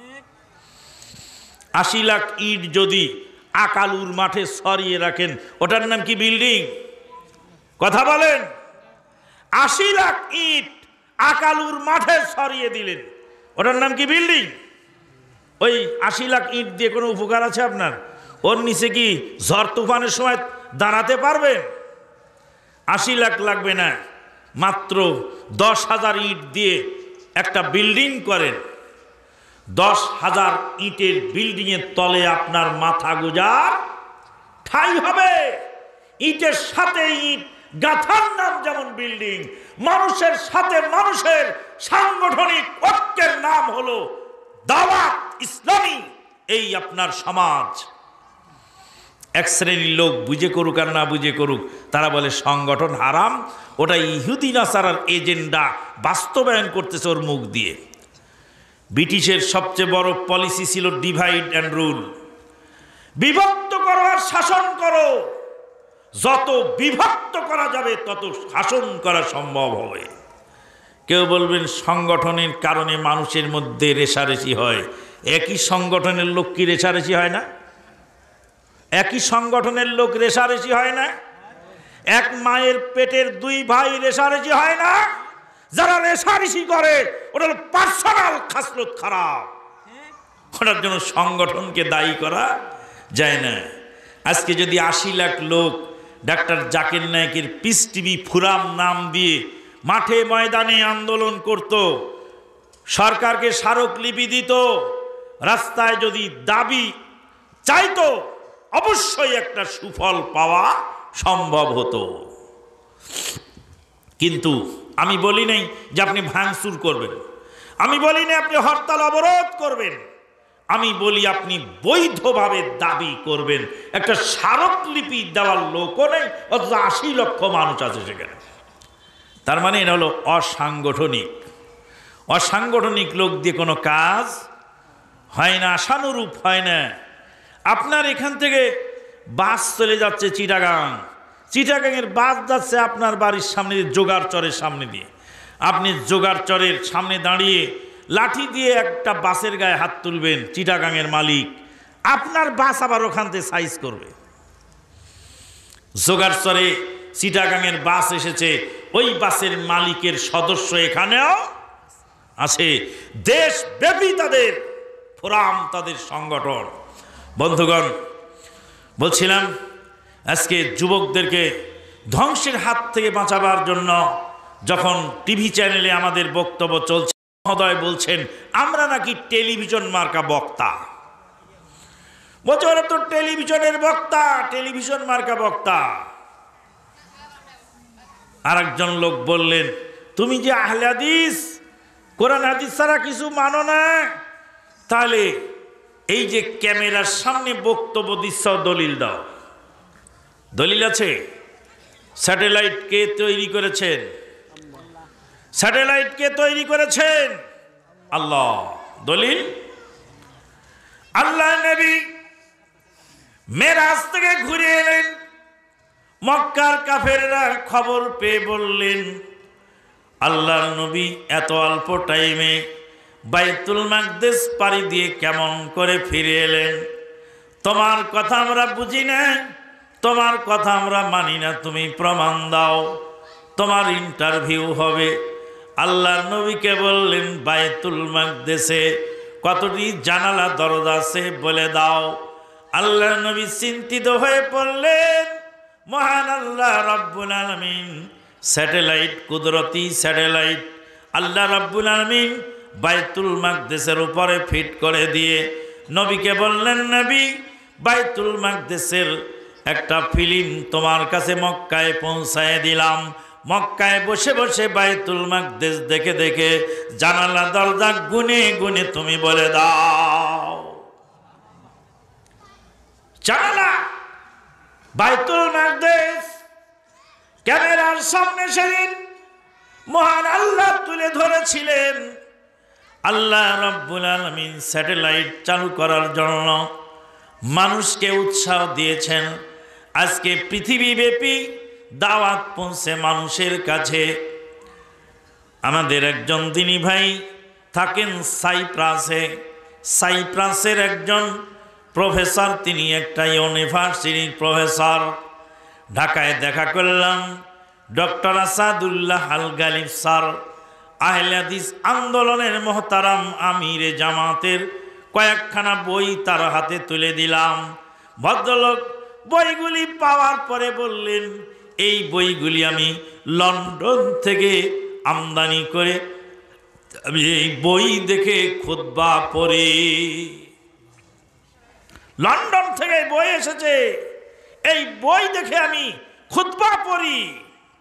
80 লাখ ইট যদি আকালুর মাঠে সরিয়ে রাখেন, ওটার নাম কি বিল্ডিং? কথা বলেন। 80 লাখ ইট আকালুর মাঠে সরিয়ে দিলেন, ওটার নাম কি বিল্ডিং? ওই 80 লাখ ইট দিয়ে কোনো উপকার আছে আপনার? ওর নিচে কি ঝড় তুফানের সময় দাঁড়াতে পারবেন? 80 লাখ লাগবে না, মাত্র 10,000 ইট দিয়ে একটা বিল্ডিং করেন। 10,000 ইটের বিল্ডিংয়ের তলে আপনার মাথা গোজার ঠাঁই হবে। ইটের সাথে ইট গাথার নাম যেমন বিল্ডিং, মানুষের সাথে মানুষের সাংগঠনিক ঐক্যের নাম হলো দাওয়াত ইসলামী। এই আপনার সমাজ। এক শ্রেণীর লোক বুঝে করুক আর না বুঝে করুক, তারা বলে সংগঠন হারাম, ওটা ইহুদি নাসারার এজেন্ডা বাস্তবায়ন করতেছে ওর মুখ দিয়ে। ব্রিটিশের সবচেয়ে বড় পলিসি ছিল ডিভাইড অ্যান্ড রুল, বিভক্ত করো আর শাসন করো। যত বিভক্ত করা যাবে তত শাসন করা সম্ভব হবে। কেউ বলবেন সংগঠনের কারণে মানুষের মধ্যে রেষারেষি হয়। একই সংগঠনের লোক কি রেষারেষি হয় না? একই সংগঠনের লোক রেষারেষি হয় না? এক মায়ের পেটের দুই ভাই রেষারেষি হয় না? যারা রেষারেষি করে ওটা হলো পার্সোনাল খাসলত খারাপ, ওটার জন্য সংগঠনকে দায়ী করা যায় না। আজকে যদি 80 লাখ লোক ডাক্তার জাকির নায়েকের পিস টিভি ফোরাম নাম দিয়ে মাঠে ময়দানে আন্দোলন করত, সরকারকে স্মারকলিপি দিত, রাস্তায় যদি দাবি চাইতো, অবশ্যই একটা সুফল পাওয়া সম্ভব হতো। কিন্তু আমি বলি নাই যে আপনি ভাঙচুর করবেন, আমি বলি নাই আপনি হরতাল অবরোধ করবেন, আমি বলি আপনি বৈধভাবে দাবি করবেন। একটা স্মারকলিপি দেওয়ার লোকও নেই, অথচ 80 লক্ষ মানুষ আছে সেখানে। তার মানে এটা হলো অসাংগঠনিক। অসাংগঠনিক লোক দিয়ে কোনো কাজ হয় না, আশানুরূপ হয় না। আপনার এখান থেকে বাস চলে যাচ্ছে চিটাগাং, চিটাগাংয়ের বাস যাচ্ছে আপনার বাড়ির সামনে দিয়ে, জোগাড়চরের সামনে দিয়ে। আপনি জোগাড়চরের সামনে দাঁড়িয়ে লাঠি দিয়ে একটা বাসের গায়ে হাত তুলবেন, চিটাগাংয়ের মালিক আপনার বাস আবার ওখান থেকে সাইজ করবে। জোগাড়চরে চিটাগাংয়ের বাস এসেছে, ওই বাসের মালিকের সদস্য এখানেও আছে, দেশব্যাপী তাদের ফোরাম, তাদের সংগঠন। বন্ধুগণ, বলছিলাম আজকে যুবকদেরকে ধ্বংসের হাত থেকে বাঁচাবার জন্য যখন টিভি চ্যানেলে আমাদের বক্তব্য চলছে, মহোদয় বলছেন আমরা নাকি টেলিভিশন মার্কা বক্তা। বলছে ওরা তো টেলিভিশনের বক্তা, টেলিভিশন মার্কা বক্তা। আর একজন লোক বললেন তুমি যে আহলে হাদিস, কোরআন হাদিস ছাড়া কিছু মানো না, তাহলে এই যে ক্যামেরার সামনে বক্তব্য দিচ্ছ দলিল দাও। দলিল আছে? স্যাটেলাইট কে তৈরি করেছেন? স্যাটেলাইট কে তৈরি করেছেন? আল্লাহ। দলিল? আল্লাহ নবী মেরাজ থেকে ঘুরে এলেন, মক্কার কাফেররা খবর পেয়ে বললেন আল্লাহর নবী এত অল্প টাইমে বাইতুল মাকদিস পাড়ি দিয়ে কেমন করে ফিরে এলেন? তোমার কথা আমরা বুঝি না, তোমার কথা আমরা মানি না, তুমি প্রমাণ দাও, তোমার ইন্টারভিউ হবে। আল্লাহর নবীকে বললেন বাইতুল মাকদিসে কতটি জানালা দরজা আছে বলে দাও। আল্লাহর নবী চিন্তিত হয়ে পড়লেন, মহান আল্লাহ রাব্বুল আলামিন স্যাটেলাইট, কুদরতি স্যাটেলাইট আল্লাহ রাব্বুল আলামিন বাইতুল মাকদিসের উপরে ফিট করে দিয়ে নবীকে বললেন নবী বাইতুল মাকদিসের একটা ফিল্ম তোমার কাছে মক্কায় পৌঁছায় দিলাম। মক্কায় বসে বসে বাইতুল মাকদিস দেখে দেখে জানালা দরজা গুনে গুনে তুমি বলে দাও। জানালা বাইতুল মাকদিস ক্যামেরার সামনে সেদিন মহান আল্লাহ তুলে ধরেছিলেন। আল্লাহ রাব্বুল আলামিন স্যাটেলাইট চালু করার জন্য মানুষকে উৎসাহ দিয়েছেন। আজকে পৃথিবীব্যাপী দাওয়াত পৌঁছে মানুষের কাছে। আমাদের একজন দিনী ভাই থাকেন সাইপ্রাসে, সাইপ্রাসের একজন প্রফেসর, তিনি একটা ইউনিভার্সিটির প্রফেসর। ঢাকায় দেখা করলাম ডক্টর আসাদুল্লাহ আল গালিব স্যার, আহলে হাদিস আন্দোলনের মোহতারাম আমিরে জামাতের কয়েকখানা বই তার হাতে তুলে দিলাম। ভদ্রলোক বইগুলি পাওয়ার পরে বললেন এই বইগুলি আমি লন্ডন থেকে আমদানি করে আমি এই বই দেখে খুতবা পড়ি। লন্ডন থেকে বই এসেছে, এই বই দেখে আমি খুতবা পড়ি।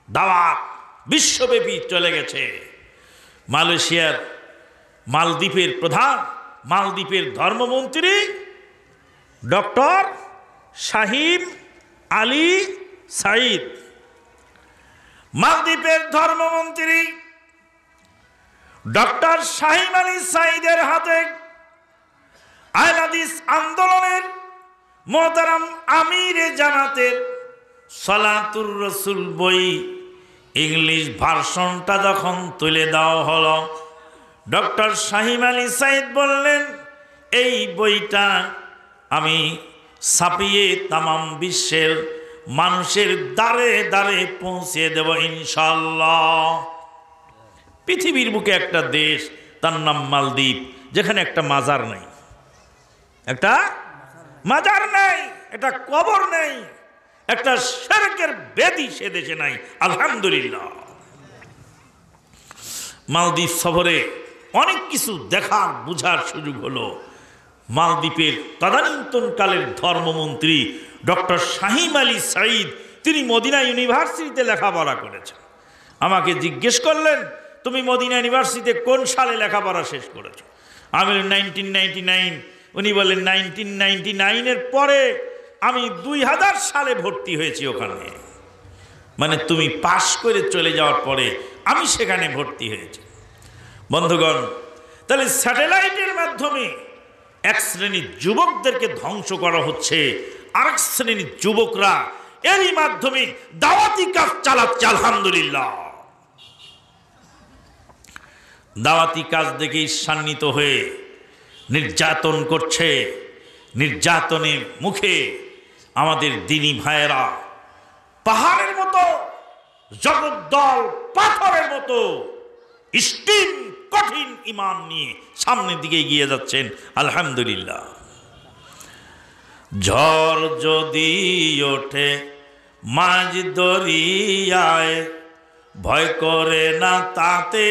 দাওয়াত বিশ্বব্যাপী চলে গেছে। মালয়েশিয়ার মালদ্বীপের প্রধান, মালদ্বীপের ধর্মমন্ত্রী ডক্টর শাহিম আলী সাইদ, মালদ্বীপের ধর্মমন্ত্রী ডক্টর শাহিম আলী সাইদের হাতে আহলে হাদিস আন্দোলনের মোহতারাম আমিরে জামাতের সালাতুর রসুল বই ইংলিশ ভার্সনটা যখন তুলে দেওয়া হলো, ডক্টর শাহিম আলী সাইদ বললেন, এই বইটা আমি ছাপিয়ে তামাম বিশ্বের মানুষের দ্বারে দ্বারে পৌঁছে দেব ইনশাআল্লাহ। পৃথিবীর বুকে একটা দেশ, তার নাম মালদ্বীপ, যেখানে একটা মাজার নেই, একটা মাজার নেই, একটা কবর নেই, একটা শিরকের বেদি সে দেশে নাই। আলহামদুলিল্লাহ। মালদ্বীপ সফরে অনেক কিছু দেখার বুঝার সুযোগ হলো। মালদ্বীপের তদানীন্তনকালের ধর্মমন্ত্রী ডক্টর শাহিম আলী সাইদ, তিনি মদিনা ইউনিভার্সিটিতে লেখাপড়া করেছেন। আমাকে জিজ্ঞেস করলেন, তুমি মদিনা ইউনিভার্সিটিতে কোন সালে লেখাপড়া শেষ করেছো? আমি 1999। উনি বললেন 1999-এর পরে আমি 2000 সালে ভর্তি হয়েছি ওখানে। মানে তুমি পাশ করে চলে যাওয়ার পরে আমি সেখানে ভর্তি হয়েছি। বন্ধুগণ, তাহলে স্যাটেলাইটের মাধ্যমে এক শ্রেণীর যুবকদেরকে ধ্বংস করা হচ্ছে, আরেক শ্রেণীর যুবকরা এরই মাধ্যমে দাওয়াতি কাজ চালাচ্ছে। আলহামদুলিল্লাহ। দাওয়াতি কাজ দেখে ঈর্ষান্বিত হয়ে নির্যাতন করছে। নির্যাতনের মুখে আমাদের দিনী ভাইয়েরা পাহাড়ের মতো, জগদ্দল পাথরের মতো স্টিম কঠিন ঈমান নিয়ে সামনের দিকে এগিয়ে যাচ্ছেন। আলহামদুলিল্লাহ। ঝড় যদি ওঠে মাঝ দরিয়ায়, ভয় করে না তাতে,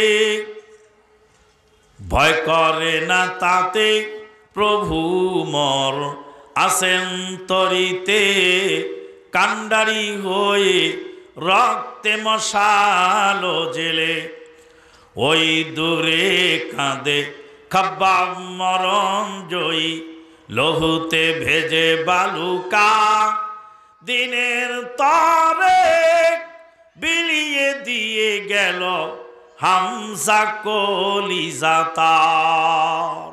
ভয় করে না তাতে, প্রভু মোর আসেন তরিতে, কান্ডারি হয়ে রক্তে মশালো জেলে, ওই দূরে কাঁদে খাব্বাব মরণ জয়ী, লহুতে ভেজে বালুকা, দিনের তরে বিলিয়ে দিয়ে গেল হামজা কলিজা তার।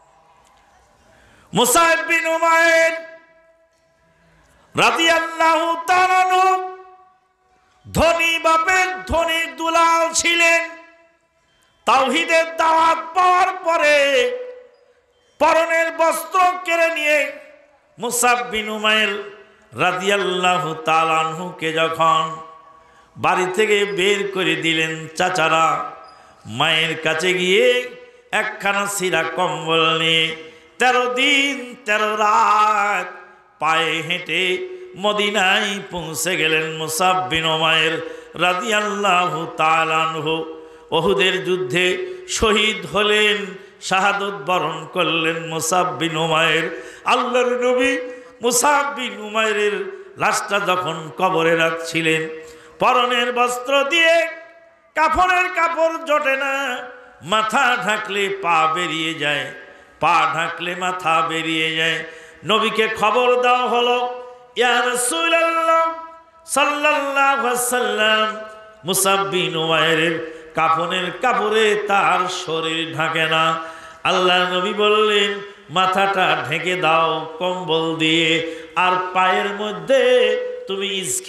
মুসাইব বিন উমাইর রাদিয়াল্লাহু তাআলা আনহু ধনী বাপের ধনী দুলাল ছিলেন। তাওহীদের দাওয়াত পাওয়ার পরে পরনের বস্ত্র কেড়ে নিয়ে মুসাব বিন উমাইর রাদিয়াল্লাহু তাআলা আনহুকে যখন বাড়ি থেকে বের করে দিলেন, চাচারা মায়ের কাছে গিয়ে একখানা ছিঁড়া কম্বল নিয়ে 13 দিন 13 রাত পায়ে হেঁটে মদিনায় পৌঁছে গেলেন মুসাব বিন উমাইর রাদিয়াল্লাহু তাআলা আনহু। উহুদের যুদ্ধে শহীদ হলেন, শাহাদত বরণ করলেন মুসাব বিন উমাইর। আল্লাহর নবী মুসাব বিন উমাইরের লাশটা যখন কবরে রাখছিলেন, পরনের বস্ত্র দিয়ে কাফনের কাপড় জোটে না, মাথা ঢাকলে পা বেরিয়ে যায়, পা ঢাকলে মাথা বেরিয়ে যায়। নবীকে খবর দেওয়া হলো, ইয়া রাসূলুল্লাহ সাল্লাল্লাহু আলাইহি ওয়াসাল্লাম, মুসাব বিন উমাইরের কাফনের কাপড়ে তার শরীর ঢাকে না। আল্লাহ নবী বললেন, মাথাটা ঢেকে দাও কম্বল দিয়ে, আর পায়ের মধ্যে তুমি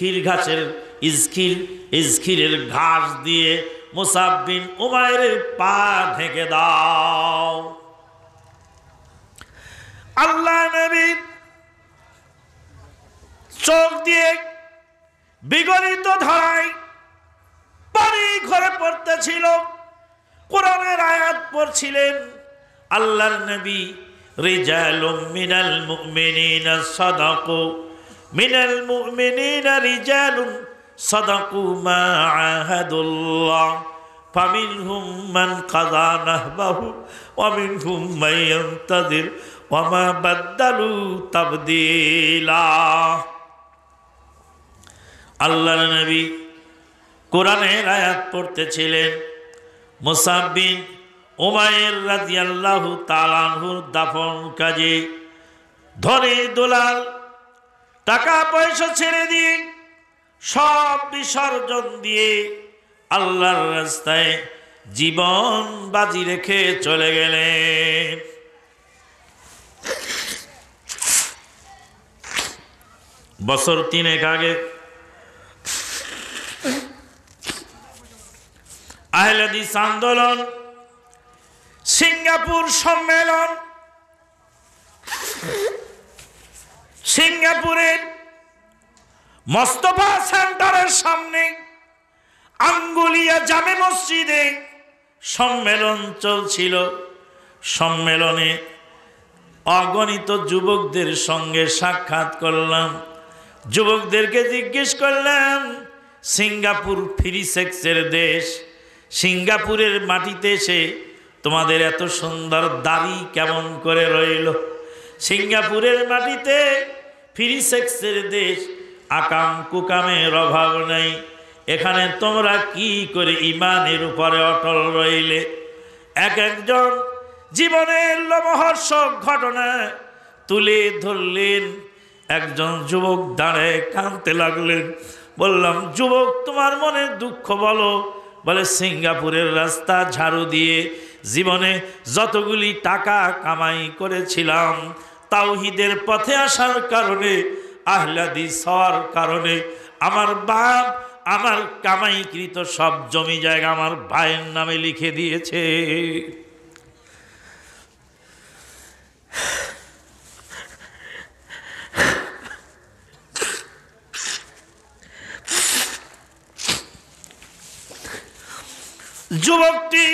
ইজখিরের ঘাস দিয়ে মুসাব বিন উমাইরের পা ঢেকে দাও। আল্লাহ নবী চোখ দিয়ে বিগলিত ধারায় পানি ঘরে পড়তেছিল, কোরআনের আয়াত পড়ছিলেন। আল্লাহর নবী, রিজালুম মিনাল মুমিনিনা সাদাকু, মিনাল মুমিনিনা রিজালুন সাদাকু মা আহাদুল্লাহ, ফামিনহুম মান কাযা নাহবাহু ওয়া মিনহুম মান ইয়ানতাযির ওয়া মা বাদদালু তাবদীলা। আল্লাহর নবী কোরআনের আয়াত পড়তেছিলেন। মুসআব বিন উমাইর রাদিয়াল্লাহু তাআলা আনহুর দাফন কাজে ধনে দোলাল টাকা পয়সা ছেড়ে দিয়ে সব বিসর্জন দিয়ে আল্লাহর রাস্তায় জীবন বাজি রেখে চলে গেলেন। বছর 3 আগে আহলে হাদিস আন্দোলন সিঙ্গাপুর সম্মেলন, সিঙ্গাপুরের মোস্তফা সেন্টারের সামনে আঙ্গুলিয়া জামে মসজিদে সম্মেলন চলছিল। সম্মেলনে অগণিত যুবকদের সঙ্গে সাক্ষাৎ করলাম। যুবকদেরকে জিজ্ঞেস করলাম, সিঙ্গাপুর ফ্রি সেক্সের দেশ, সিঙ্গাপুরের মাটিতে এসে তোমাদের এত সুন্দর দাড়ি কেমন করে রইল? সিঙ্গাপুরের মাটিতে ফ্রি সেক্সের দেশ, আকাম কুকামের অভাব নাই, এখানে তোমরা কি করে ইমানের উপরে অটল রইলে? এক একজন জীবনের লোমহর্ষক ঘটনা তুলে ধরলেন। একজন যুবক দাঁড়ায় কাঁদতে লাগলেন। বললাম, যুবক তোমার মনের দুঃখ বলো। বলে, সিঙ্গাপুরের রাস্তা ঝাড়ু দিয়ে জীবনে যতগুলি টাকা কামাই করেছিলাম, তাওহীদের পথে আসার কারণে, আহলে হাদিস হওয়ার কারণে আমার বাপ আমার কামাইকৃত সব জমি জায়গা আমার ভাইয়ের নামে লিখে দিয়েছে। যুবকটি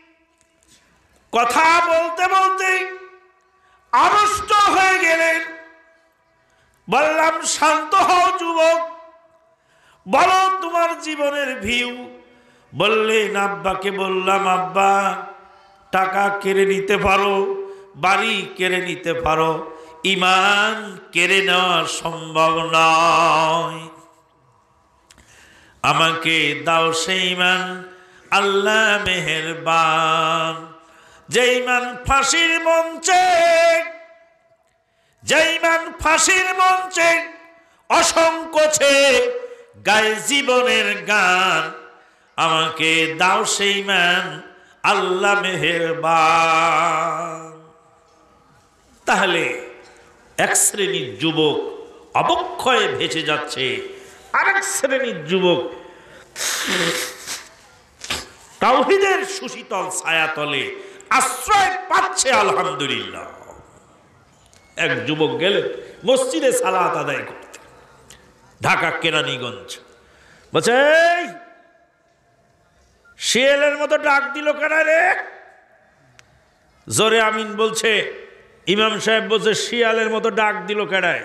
কথা বলতে বলতে আড়ষ্ট হয়ে গেলেন। বললাম, শান্ত হও যুবক, বলো তোমার জীবনের ভিউ। বললেন, আব্বাকে বললাম, আব্বা টাকা কেড়ে নিতে পারো, বাড়ি কেড়ে নিতে পারো, ইমান কেড়ে নেওয়া সম্ভব নয়। আমাকে দাও সেই ইমান, আল্লাহ মেহেরবান। যে ইমান ফাঁসির মঞ্চে, যে ইমান ফাঁসির মঞ্চে অসংকোচে গায়ে জীবনের গান, আমাকে দাও সেই ইমান, আল্লাহ মেহেরবান। তাহলে এক শ্রেণীর যুবক অবক্ষয়ে ভেসে যাচ্ছে, আরেক শ্রেণীর যুবক তাওহীদের সুশীতল ছায়াতলে আশ্রয় পাচ্ছে। আলহামদুলিল্লাহ। এক যুবক গেলেন মসজিদে সালাত আদায় করতে, ঢাকা কেরানীগঞ্জ। বলছে, শিয়ালের মতো ডাক দিল কেন রে? জোরে আমিন বলছে। ইমাম সাহেব বলছে, শিয়ালের মতো ডাক দিল কেডায়?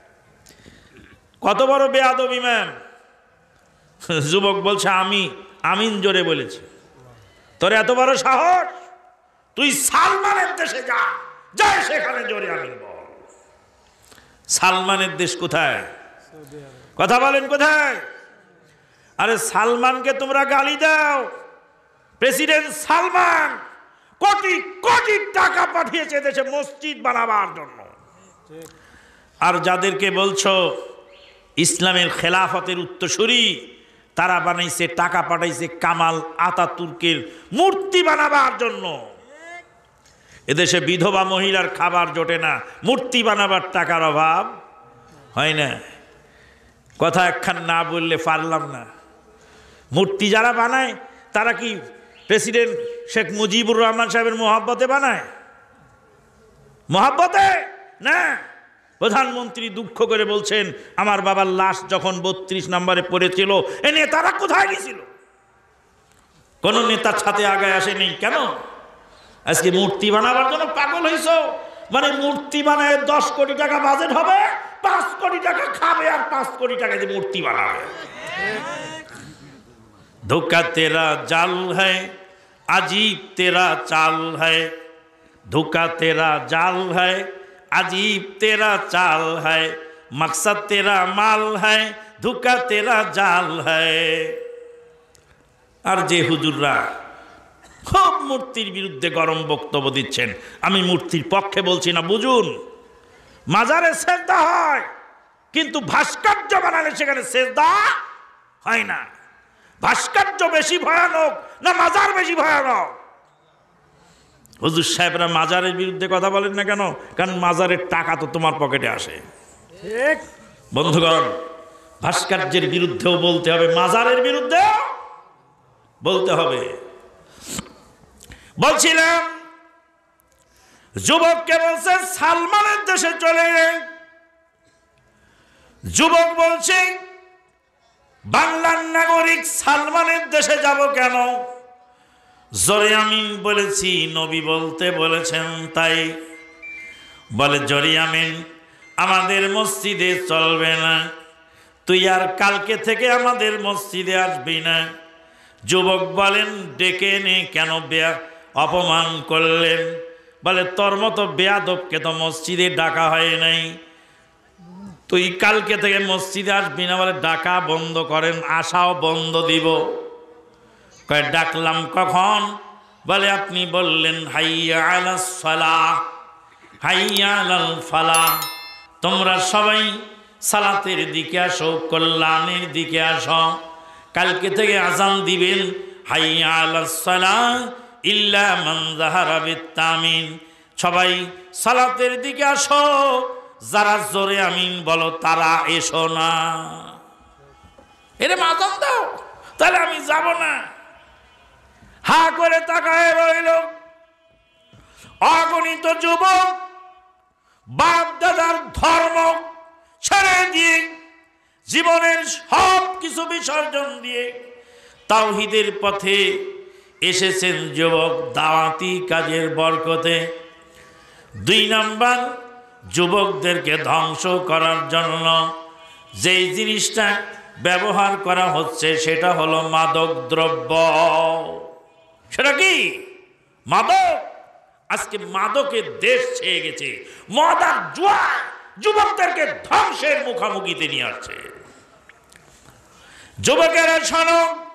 কত বড় বেয়াদব ইমাম! যুবক বলছে, আমি আমিন জোরে বলেছি। তোর এত বড় সাহস, তুই সালমানের দেশে যা, যাই সেখানে জোরে আমিন বল। সালমানের দেশ কোথায়? কথা বলেন কোথায়? আরে সালমানকে তোমরা গালি দাও। প্রেসিডেন্ট সালমান কোটি কোটি টাকা পাঠিয়েছে দেশে মসজিদ বানাবার জন্য। আর যাদেরকে বলছো ইসলামের খেলাফতের উত্তরসূরি, তারা বানাইছে, টাকা পাঠাইছে কামাল আতাতুর্কের মূর্তি বানাবার জন্য। এদেশে বিধবা মহিলার খাবার জোটে না, মূর্তি বানাবার টাকার অভাব হয় না। কথা একখান না বললে পারলাম না। মূর্তি যারা বানায় তারা কি প্রেসিডেন্ট শেখ মুজিবুর রহমান সাহেবের মহব্বতে বানায়? মহব্বতে না। প্রধানমন্ত্রী দুঃখ করে বলছেন, আমার বাবার লাশ যখন 32 নম্বরে পড়েছিল, এ নেতারা কোথায় গেছিল? কোন নেতার সাথে আগায় আসেনি। কেন? আজকে মূর্তি বানাবার জন্য পাগল হইছ। মানে মূর্তি বানায় 10 কোটি টাকা বাজেট হবে, 5 কোটি টাকা খাবে আর 5 কোটি টাকা দিয়ে মূর্তি বানাবে। ধোকা তেরা জাল है, अजीब तेरा चाल है। धोखा तेरा जाल है, अजीब तेरा चाल है। मकसद तेरा माल है, धोखा तेरा जाल है। আর যে হুজুররা খুব মূর্তির বিরুদ্ধে গরম বক্তব্য দিচ্ছেন, আমি মূর্তির পক্ষে বলছি না, বুঝুন, মাজারে সেজদা হয়, কিন্তু ভাস্কর্য বানালে সেখানে সেজদা হয় না। ভাস্কর্য বেশি ভয়ানক না মাজার বেশি ভয়ানক? হুজুর সাহেবরা মাজারের বিরুদ্ধে কথা বলেন না কেন? কারণ মাজারের টাকা তো তোমার পকেটে আসে। বন্ধুগণ, ভাস্কর্যের বিরুদ্ধেও বলতে হবে, মাজারের বিরুদ্ধেও বলতে হবে। বলছিলাম, যুবককে বলছে সালমানের দেশে চলে যান। যুবক বলছে বাংলার নাগরিক সালমানের দেশে যাব কেন? জোরে আমিন বলেছি, নবী বলতে বলেছেন তাই। বলে জোরে আমিন, আমাদের মসজিদে চলবে না, তুই আর কালকে থেকে আমাদের মসজিদে আসবি না। যুবক বলেন ডেকে নে, কেন অপমান করলেন? বলে তোর মতো বেয়াদবকে তো মসজিদে ডাকা হয় নাই, তুই কালকে থেকে মসজিদে আসবি না। বলে ডাকা বন্ধ করেন, আসাও বন্ধ দিব। কয় ডাকলাম কখন? বলে আপনি বললেন হাইয়া আলাস সালাহ, হাইয়া আলাল ফালাহ, তোমরা সবাই সালাতের দিকে আসো, কল্যাণের দিকে আসো। কালকে থেকে আযান দিবেন হাইয়া আলাস সালাহ ইল্লা মান যাহারা বিত্তামিন, সবাই সালাতের দিকে আসো, যারা জোরে আমিন বলো তারা এসো না। এরে আযান দাও, তাহলে আমি যাব না। হা করে তাকায় রইল। অগণিত যুবক বাপ দাদার ধর্ম ছেড়ে দিয়ে, জীবনের সব কিছু বিসর্জন দিয়ে তাওহীদের পথে এসেছেন যুবক, দাওয়াতি কাজের বরকতে। 2 নাম্বার, যুবকদেরকে ধ্বংস করার জন্য যেই জিনিসটা ব্যবহার করা হচ্ছে সেটা হলো মাদক দ্রব্য। সেটা কি? মাদক। আজকে মাদকের দেশ ছেয়ে গেছে। মদ আর জুয়া যুবকদেরকে ধ্বংসের মুখোমুখিতে নিয়ে আসছে। যুবকেরা শোনো,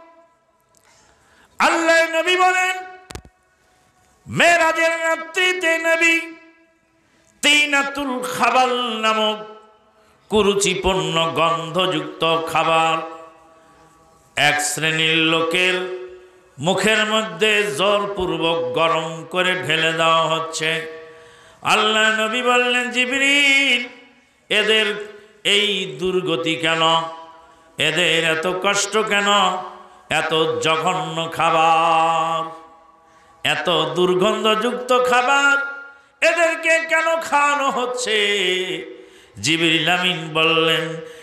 আল্লাহ নবী বলেন মেরাজের রাত্রিতে নবী তিনাতুল খাবাল নামক কুরুচিপূর্ণ গন্ধযুক্ত খাবার এক শ্রেণীর লোকের মুখের মধ্যে জোরপূর্বক গরম করে ঢেলে দেওয়া হচ্ছে। আল্লাহ নবী বললেন জিবরিল, এদের এই দুর্গতি কেন? এদের এত কষ্ট কেন? এত জঘন্য খাবার, এত দুর্গন্ধযুক্ত খাবার এদেরকে কেন খাওয়ানো হচ্ছে? জিবরিল আমিন বললেন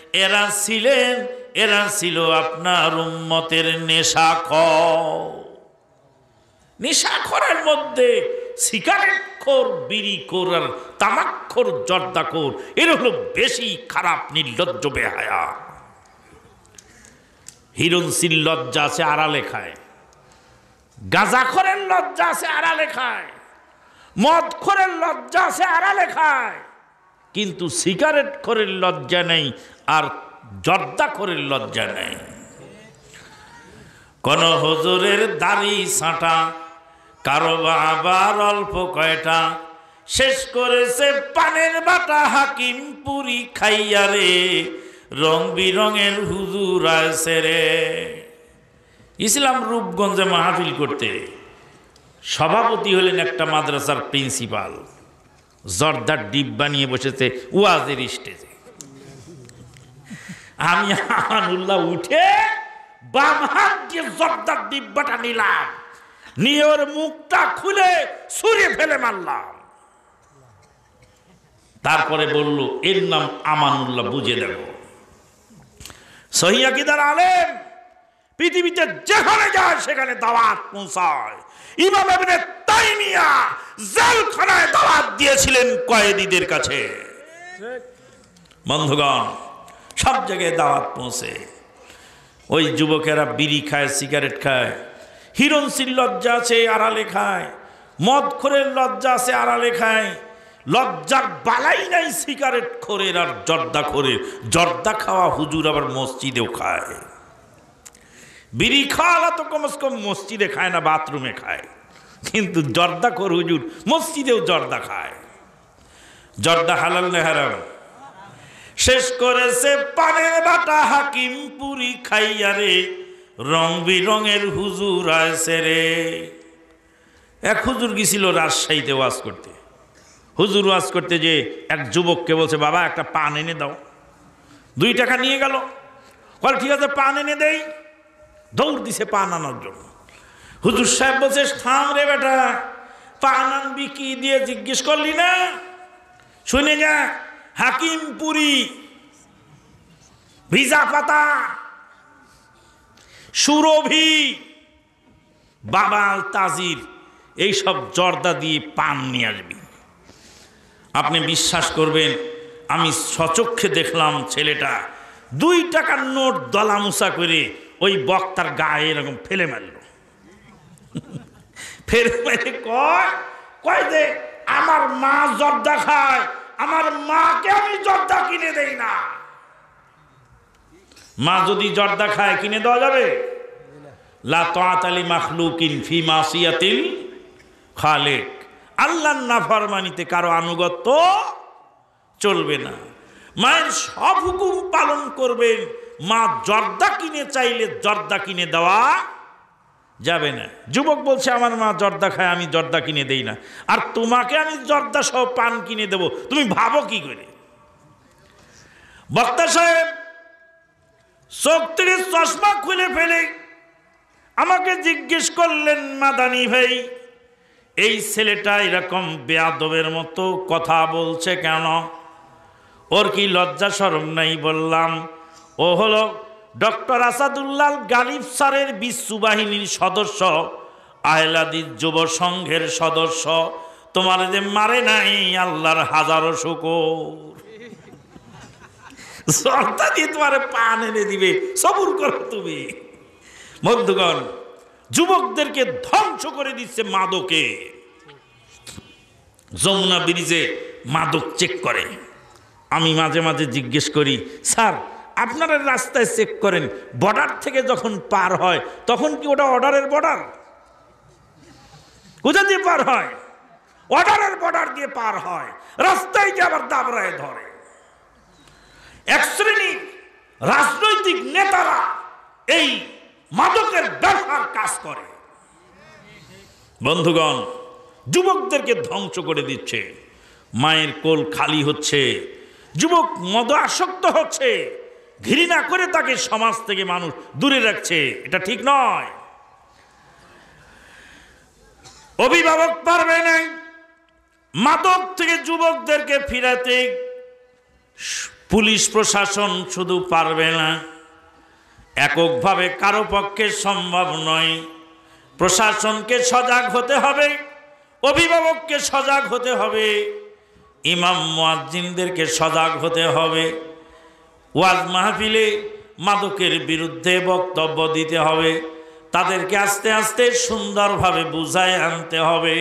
এরা ছিল আপনার উম্মতের নেশাখোর। নেশাখোরের মধ্যে সিগারেটখোর, বিড়িখোর আর তামাকখোর, জর্দাখোর, এরা হলো বেশি খারাপ, নির্লজ্জ, বেহায়া। হিরণশীল লজ্জা আছে আড়ালে খায়, গাঁজাখোরের লজ্জা আছে আড়ালে খায়, মদখোরের লজ্জা আছে আড়ালে খায়, কিন্তু সিগারেটখোরের লজ্জা নেই আর জর্দাখোরের লজ্জা নেই। কোন হুজুরের দাড়ি ছাঁটা, কারো আবার অল্প কয়টা, শেষ করেছে পানের বাটা হাকিম পুরি খাইয়া রে, রং বিরঙের হুজুর আছে রে। ইসলাম রূপগঞ্জে মাহফিল করতে সভাপতি হলেন একটা মাদ্রাসার প্রিন্সিপাল, জর্দার ডিব্বা নিয়ে বসেছে ওয়াজের স্টেজে। আমি আমানুল্লাহ উঠে বাম হাত দিয়ে জর্দার ডিব্বাটা নিলাম, নিয়ে ওর মুখটা খুলে ছুঁড়ে ফেলে মারলাম। তারপরে বলল এর নাম আমানুল্লাহ, বুঝে দেব। সহিহ আকীদার আলেম, পৃথিবীতে যেখানে যায় সেখানে দাওয়াত পৌঁছায়। ইমাম ইবনে তাইমিয়া জেলখানায় দাওয়াত দিয়েছিলেন কয়েদিদের কাছে। বন্ধুগণ, সব জায়গায় দাওয়াত পৌঁছে। ওই যুবকেরা বিড়ি খায়, সিগারেট খায়, হিরণশীল লজ্জা আছে আড়ালে খায়, মদখোরের লজ্জা আছে আড়ালে খায়। লজ্জার বালাই নাই সিগারেট খোরের আর জর্দা খোরের। জর্দা খাওয়া হুজুর আবার মসজিদেও খায়। বিড়ি খাওয়ালা তো কমস কম মসজিদে খায় না, বাথরুমে খায়, কিন্তু জর্দা কর হুজুর মসজিদেও জর্দা খায়। জর্দা হালাল না হারাম? শেষ করেছে পানের বাটা হাকিমপুরি খাইয়া রে, রং বিরঙের হুজুর আসে রে। এক হুজুর গেছিল রাজশাহীতে ওয়াজ করতে। হুজুর ওয়াজ করতে যে এক যুবককে বলছে, বাবা একটা পান এনে দাও। 2 টাকা নিয়ে গেল, বল ঠিক আছে পান এনে দেই। দৌড় দিছে পান আনার জন্য। হুজুর সাহেব বলছে, থাম রে বেটা, পান আনবি কি দিয়ে জিজ্ঞেস করলি না? শুনে যা, হাকিমপুরি, ভিজা পাতা, সুরভি, বাবাল তাজির, এইসব জর্দা দিয়ে পান নিয়ে আসবি। আপনি বিশ্বাস করবেন, আমি সচক্ষে দেখলাম ছেলেটা 2 টাকার নোট দলামুসা করে ওই বক্তার গায়ে এরকম ফেলে মারল। ফেলে মেরে কয় যে আমার মা জর্দা খায়, আমার মাকে আমি জর্দা কিনে দেই না। মা যদি জর্দা খায় কিনে দেওয়া যাবে? লা তাআতা লি মাখলুকিন ফি মাসিয়াতিল খালিক। আল্লাহর নাফরমানিতে কারো আনুগত্য চলবে না। মায়ের সব হুকুম পালন করবেন। মা জর্দা কিনে চাইলে জর্দা কিনে দেওয়া যাবে না। যুবক বলছে, আমার মা জর্দা খায়, আমি জর্দা কিনে দেই না, আর তোমাকে আমি জর্দা সহ পান কিনে দেব, তুমি ভাবো কি করে? বক্তা সাহেব চোখ থেকে চশমা খুলে ফেলে আমাকে জিজ্ঞেস করলেন, মাদানী ভাই, এই ছেলেটা এরকম বেয়াদবের মতো কথা বলছে কেন? ওর কি লজ্জা শরম নাই? বললাম, ও হলো ডক্টর আসাদুল্লাহ গালিব স্যারের বিশ্ববাহিনীর সদস্য, আহলাদিস যুব সংঘের সদস্য। তোমার যে মারে নাই আল্লাহর হাজারো শুকর। জর্দা দিয়ে তোমার পান এনে দিবে, সবুর করো তুমি। বন্ধুগণ, যুবকদেরকে ধ্বংস করে দিচ্ছে মাদকে। যমুনা ব্রিজে মাদক চেক করে। আমি মাঝে মাঝে জিজ্ঞেস করি, স্যার আপনারা রাস্তায় চেক করেন, বর্ডার থেকে যখন পার হয় তখন কি ওটা অর্ডারের বর্ডার? কোথা দিয়ে পার হয়? অর্ডারের বর্ডার দিয়ে পার হয়, রাস্তায় যে আবার দাবড়ায় ধরে। এক শ্রেণীর রাজনৈতিক নেতারা এই মাদকের ব্যবসার কাজ করে। বন্ধুগণ, যুবকদেরকে ধ্বংস করে দিচ্ছে। মায়ের কোল খালি হচ্ছে, যুবক মদ আসক্ত হচ্ছে, ঘৃণা করে তাকে সমাজ থেকে মানুষ দূরে রাখছে। এটা ঠিক নয়। অভিভাবক পারবে না মাদক থেকে যুবকদেরকে ফিরাতে, পুলিশ প্রশাসন শুধু পারবে না, এককভাবে কারো পক্ষে সম্ভব নয়। প্রশাসনকে সজাগ হতে হবে, অভিভাবককে সজাগ হতে হবে, ইমাম মুয়াজ্জিনদেরকে সজাগ হতে হবে, ওয়াজ মাহফিলে মাদকের বিরুদ্ধে বক্তব্য দিতে হবে, তাদেরকে আস্তে আস্তে সুন্দরভাবে বুঝায় আনতে হবে।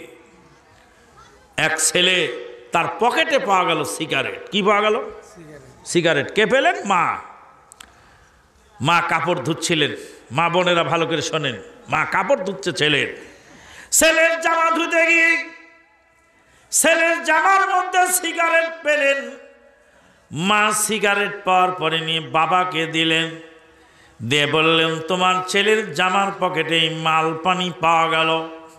এক ছেলে, তার পকেটে পাওয়া গেল সিগারেট। কি পাওয়া গেল? সিগারেট। কে পেলেন? মা। মা কাপড় ধুচ্ছিলেন। মা বোনেরা ভালো করে শোনেন, মা কাপড় ধুচ্ছে ছেলের জামা ধুতে গিয়ে ছেলের জামার মধ্যে সিগারেট পেলেন। মা সিগারেট পাওয়ার পরে নিয়ে বাবাকে দিলেন, দিয়ে বললেন, তোমার ছেলের জামার পকেটে মাল পানি পাওয়া গেল।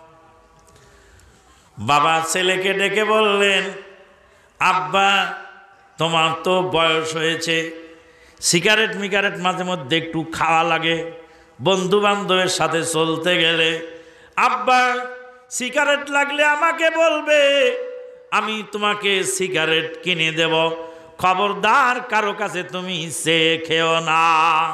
বাবা ছেলেকে ডেকে বললেন, আব্বা তোমার তো বয়স হয়েছে, সিগারেট মিগারেট মাঝে মধ্যে একটু খাওয়া লাগে, বন্ধু বান্ধবের সাথে চলতে গেলে। আব্বা সিগারেট লাগলে আমাকে বলবে, আমি তোমাকে সিগারেট কিনে দেব, খবরদার কারো কাছে তুমি চেয়ে খেও না।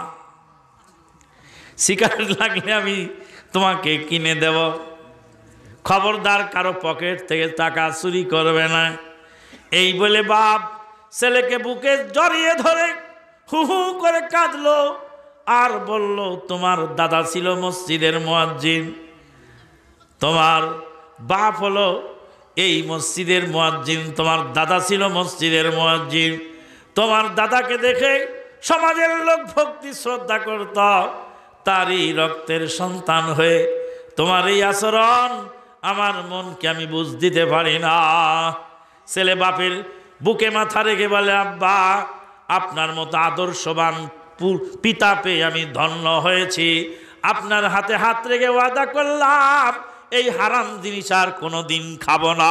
সিগারেট লাগলে আমি তোমাকে কিনে দেব, খবরদার কারো পকেট থেকে টাকা চুরি করবে না। এই বলে বাপ ছেলেকে বুকে জড়িয়ে ধরে হু হু করে কাঁদলো আর বলল, তোমার দাদা ছিল মসজিদের মুয়াজ্জিন, তোমার বাপ হলো এই মসজিদের মুয়াজ্জিন, তোমার দাদা ছিল মসজিদের মুয়াজ্জিন, তোমার দাদাকে দেখে সমাজের লোক ভক্তি শ্রদ্ধা করত, তারই রক্তের সন্তান হয়ে তোমার এই আচরণ আমার মনকে আমি বুঝ দিতে পারি না। ছেলে বাপের বুকে মাথা রেখে বলে, আব্বা আপনার মতো আদর্শবান পিতা পেয়ে আমি ধন্য হয়েছি। আপনার হাতে হাত রেখে ওয়াদা করলাম এই হারাম জিনিস আর কোনোদিন খাবো না।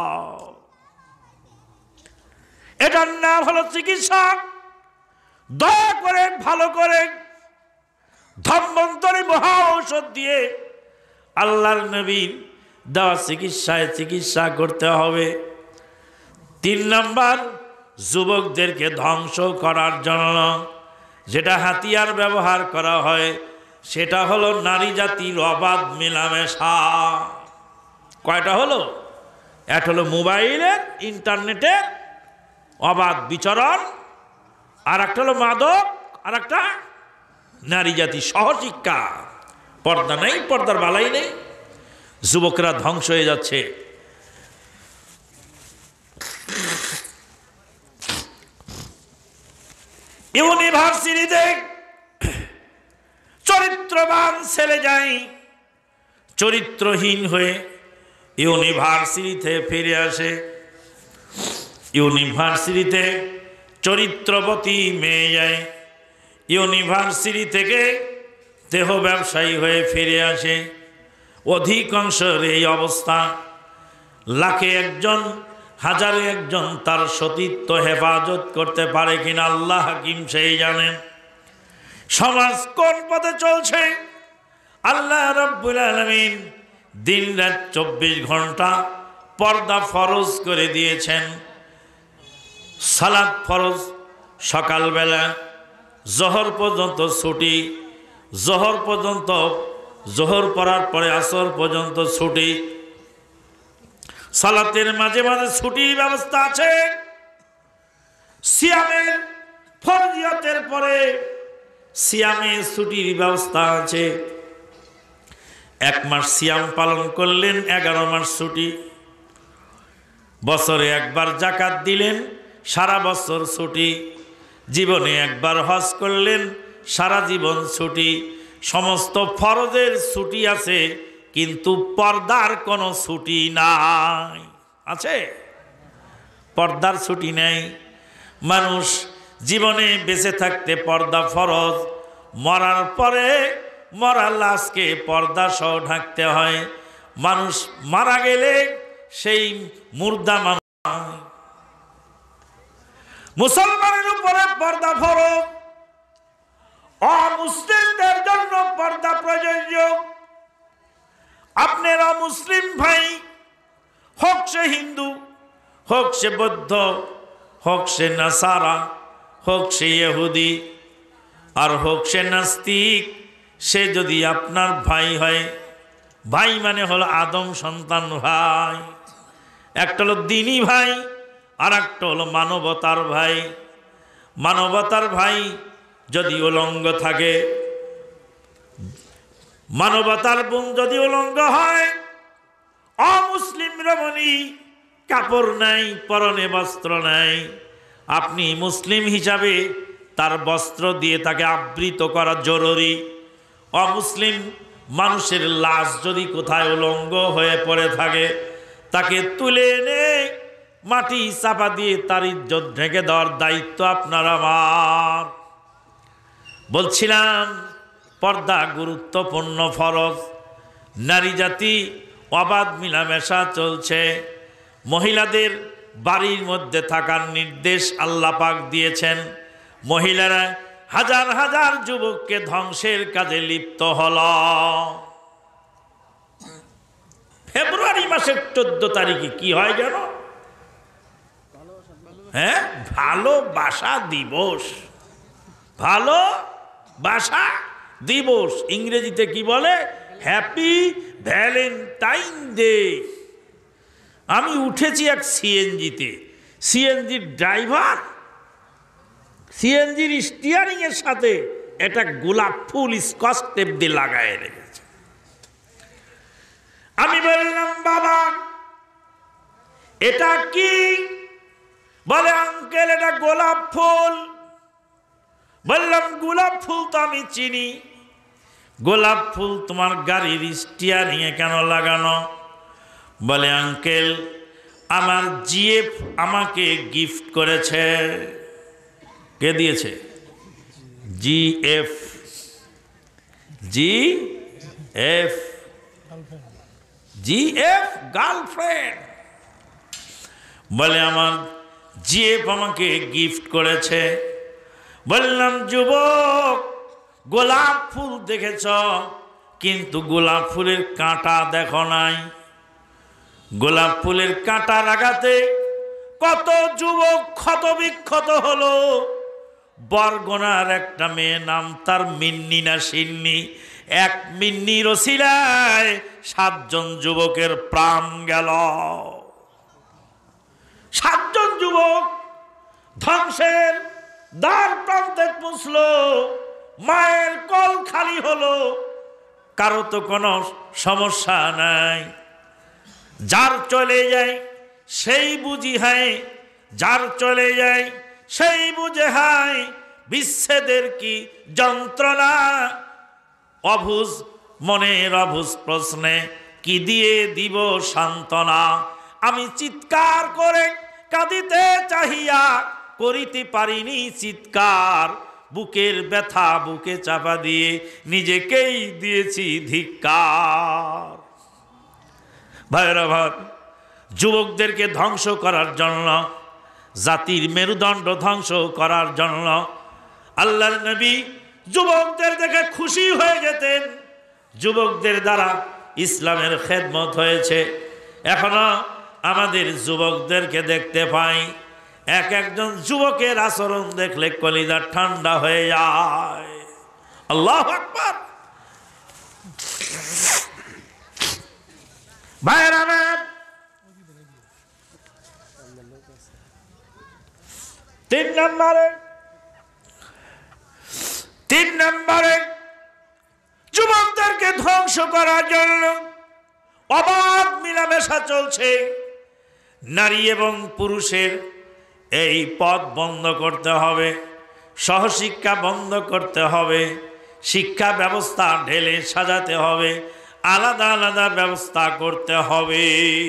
এটার নাম হলো চিকিৎসা। দয়া করে ভালো করে ধন্বন্তরী মহা ঔষধ দিয়ে আল্লাহর নবীর দেওয়া চিকিৎসায় চিকিৎসা করতে হবে। 3 নাম্বার, যুবকদেরকে ধ্বংস করার জন্য যেটা হাতিয়ার ব্যবহার করা হয় সেটা হলো নারী জাতির অবাধ মেলামেশা। কয়টা হলো? একটা হলো মোবাইলের, ইন্টারনেটের অবাধ বিচরণ, আর একটা হলো মাদক, আর একটা নারী জাতি সহশিক্ষা। পর্দা নেই, পর্দার বালাই নেই, যুবকরা ধ্বংস হয়ে যাচ্ছে। ইউনিভার্সিটিতে চরিত্রবান ছেলে যায় চরিত্রহীন হয়ে ইউনিভার্সিটিতে ফিরে আসে। ইউনিভার্সিটিতে চরিত্রবতী মেয়ে যায়, ইউনিভার্সিটি থেকে দেহ ব্যবসায়ী হয়ে ফিরে আসে। অধিকাংশের এই অবস্থা। লাখে একজন, হাজারে একজন তার সতীত্ব হেফাজত করতে পারে কিনা আল্লাহ হাকিম সেই জানেন। সমাজ কোন পথে চলছে? আল্লাহ রাব্বুল আলামিন দিন রাত 24 ঘন্টা পর্দা ফরজ করে দিয়েছেন। সালাত ফরজ, সকালবেলা জোহর পর্যন্ত ছুটি, জোহর পর্যন্ত, জোহর পড়ার পরে আসর পর্যন্ত ছুটি। সালাতের মাঝে মাঝে ছুটির ব্যবস্থা আছে। সিয়ামের ফরজিয়তের পরে সিয়ামে ছুটির ব্যবস্থা আছে। 1 মাস সিয়াম পালন করলেন, 11 মাস ছুটি। বছরে একবার জাকাত দিলেন, সারা বছর ছুটি। জীবনে একবার হজ করলেন, সারা জীবন ছুটি। সমস্ত ফরজের ছুটি আছে, কিন্তু পর্দার কোনো ছুটি নাই। আছে? পর্দার ছুটি নেই। মানুষ জীবনে বেঁচে থাকতে পর্দা ফরজ, মরার পরে মরার লাশকে পর্দা সহ ঢাকতে হয়। মানুষ মারা গেলে সেই মুর্দা মানুষ। মুসলমানের উপরে পর্দা ফরজ, অমুসলিমদের জন্য পর্দা প্রযোজ্য। আপনারা মুসলিম ভাই, হোক সে হিন্দু, হোক সে বৌদ্ধ, হোক সে নাসারা, হোক সে ইহুদি, আর হোক সে নাস্তিক, সে যদি আপনার ভাই হয়, ভাই মানে হলো আদম সন্তান ভাই। একটা হলো দ্বীনি ভাই, আর একটা হলো মানবতার ভাই। মানবতার ভাই যদি উলঙ্গ থাকে, মানবতার বোন যদি উলঙ্গ হয়, অমুসলিম রমণী, কাপড় নাই, পরনে বস্ত্র নাই, আপনি মুসলিম হিসাবে তার বস্ত্র দিয়ে তাকে আবৃত করা জরুরি। অমুসলিম মানুষের লাশ যদি কোথায় উলঙ্গ হয়ে পড়ে থাকে, তাকে তুলে এনে মাটি চাপা দিয়ে তার ইজ্জত ঢেকে দেওয়ার দায়িত্ব আপনার আমার। বলছিলাম পর্দা গুরুত্বপূর্ণ ফরজ। নারী জাতি অবাধ মিলামেশা চলছে। মহিলাদের বাড়ির মধ্যে থাকার নির্দেশ আল্লাহ পাক দিয়েছেন। মহিলারা হাজার হাজার যুবককে ধ্বংসের কাজে লিপ্ত হল। ফেব্রুয়ারি মাসের 14 তারিখে কি হয় জানো? হ্যাঁ, ভালোবাসা দিবস। ভালোবাসা দিবস ইংরেজিতে কি বলে? Happy Valentine day. আমি উঠেছি এক সিএনজিতে, সিএনজির ড্রাইভার সিএনজির স্টিয়ারিং এর সাথে একটা গোলাপ ফুল স্কচ টেপ দিয়ে লাগায় রেখেছে। আমি বললাম বাবা এটা কি? বলে আঙ্কেল এটা গোলাপ ফুল। বললাম গোলাপ ফুল তো আমি চিনি। গোলাপ ফুল তোমার গাড়ির স্টিয়ারিংয়ে কেন লাগানো? বলে আঙ্কেল, আমার জিএফ আমাকে গিফট করেছে। কে দিয়েছে? জিএফ। GF, GF girlfriend. বলে আমার জিএফ আমাকে গিফট করেছে। বললাম যুবক, গোলাপ ফুল দেখেছ কিন্তু গোলাপ ফুলের কাঁটা দেখো নাই। গোলাপ ফুলের কাঁটা লাগাতে কত যুবক ক্ষত বিক্ষত হলো। বরগোনার একটা মেয়ে, নাম তার মিন্নি না সিন্নি, এক মিন্নির ওসিলায় 7 জন যুবকের প্রাণ গেল। 7 জন যুবক ধ্বংসের দ্বার প্রান্তে পৌঁছল। মায়ের কল খালি হলো, কারো তো কোনো সমস্যা নাই। যার চলে যায় সেই বুঝি হয়, যার চলে যায় সেই বুঝে হয় বিচ্ছেদের কি যন্ত্রণা। অবুঝ মনের অবুঝ প্রশ্নে কি দিয়ে দিব সান্ত্বনা। আমি চিৎকার করে কাঁদিতে চাহিয়া করিতে পারিনি চিৎকার। বুকের ব্যথা বুকে চাপা দিয়ে নিজেকেই দিয়েছি ধিক্কার। ভাইরা ভাই, যুবকদেরকে ধ্বংস করার জন্য, জাতির মেরুদণ্ড ধ্বংস করার জন্য আল্লাহর নবী যুবকদের দেখে খুশি হয়ে যেতেন। যুবকদের দ্বারা ইসলামের খেদমত হয়েছে। এখনো আমাদের যুবকদেরকে দেখতে পাই, এক একজন যুবকের আচরণ দেখলে কলিজা ঠান্ডা হয়ে যায়। আল্লাহু আকবার। ভাইরা আমার, 3 নম্বরে যুবকদেরকে ধ্বংস করার জন্য অবাধ মিলামেশা চলছে। নারী এবং পুরুষের এই পথ বন্ধ করতে হবে, সহশিক্ষা বন্ধ করতে হবে, শিক্ষা ব্যবস্থা ঢেলে সাজাতে হবে, আলাদা আলাদা ব্যবস্থা করতে হবে।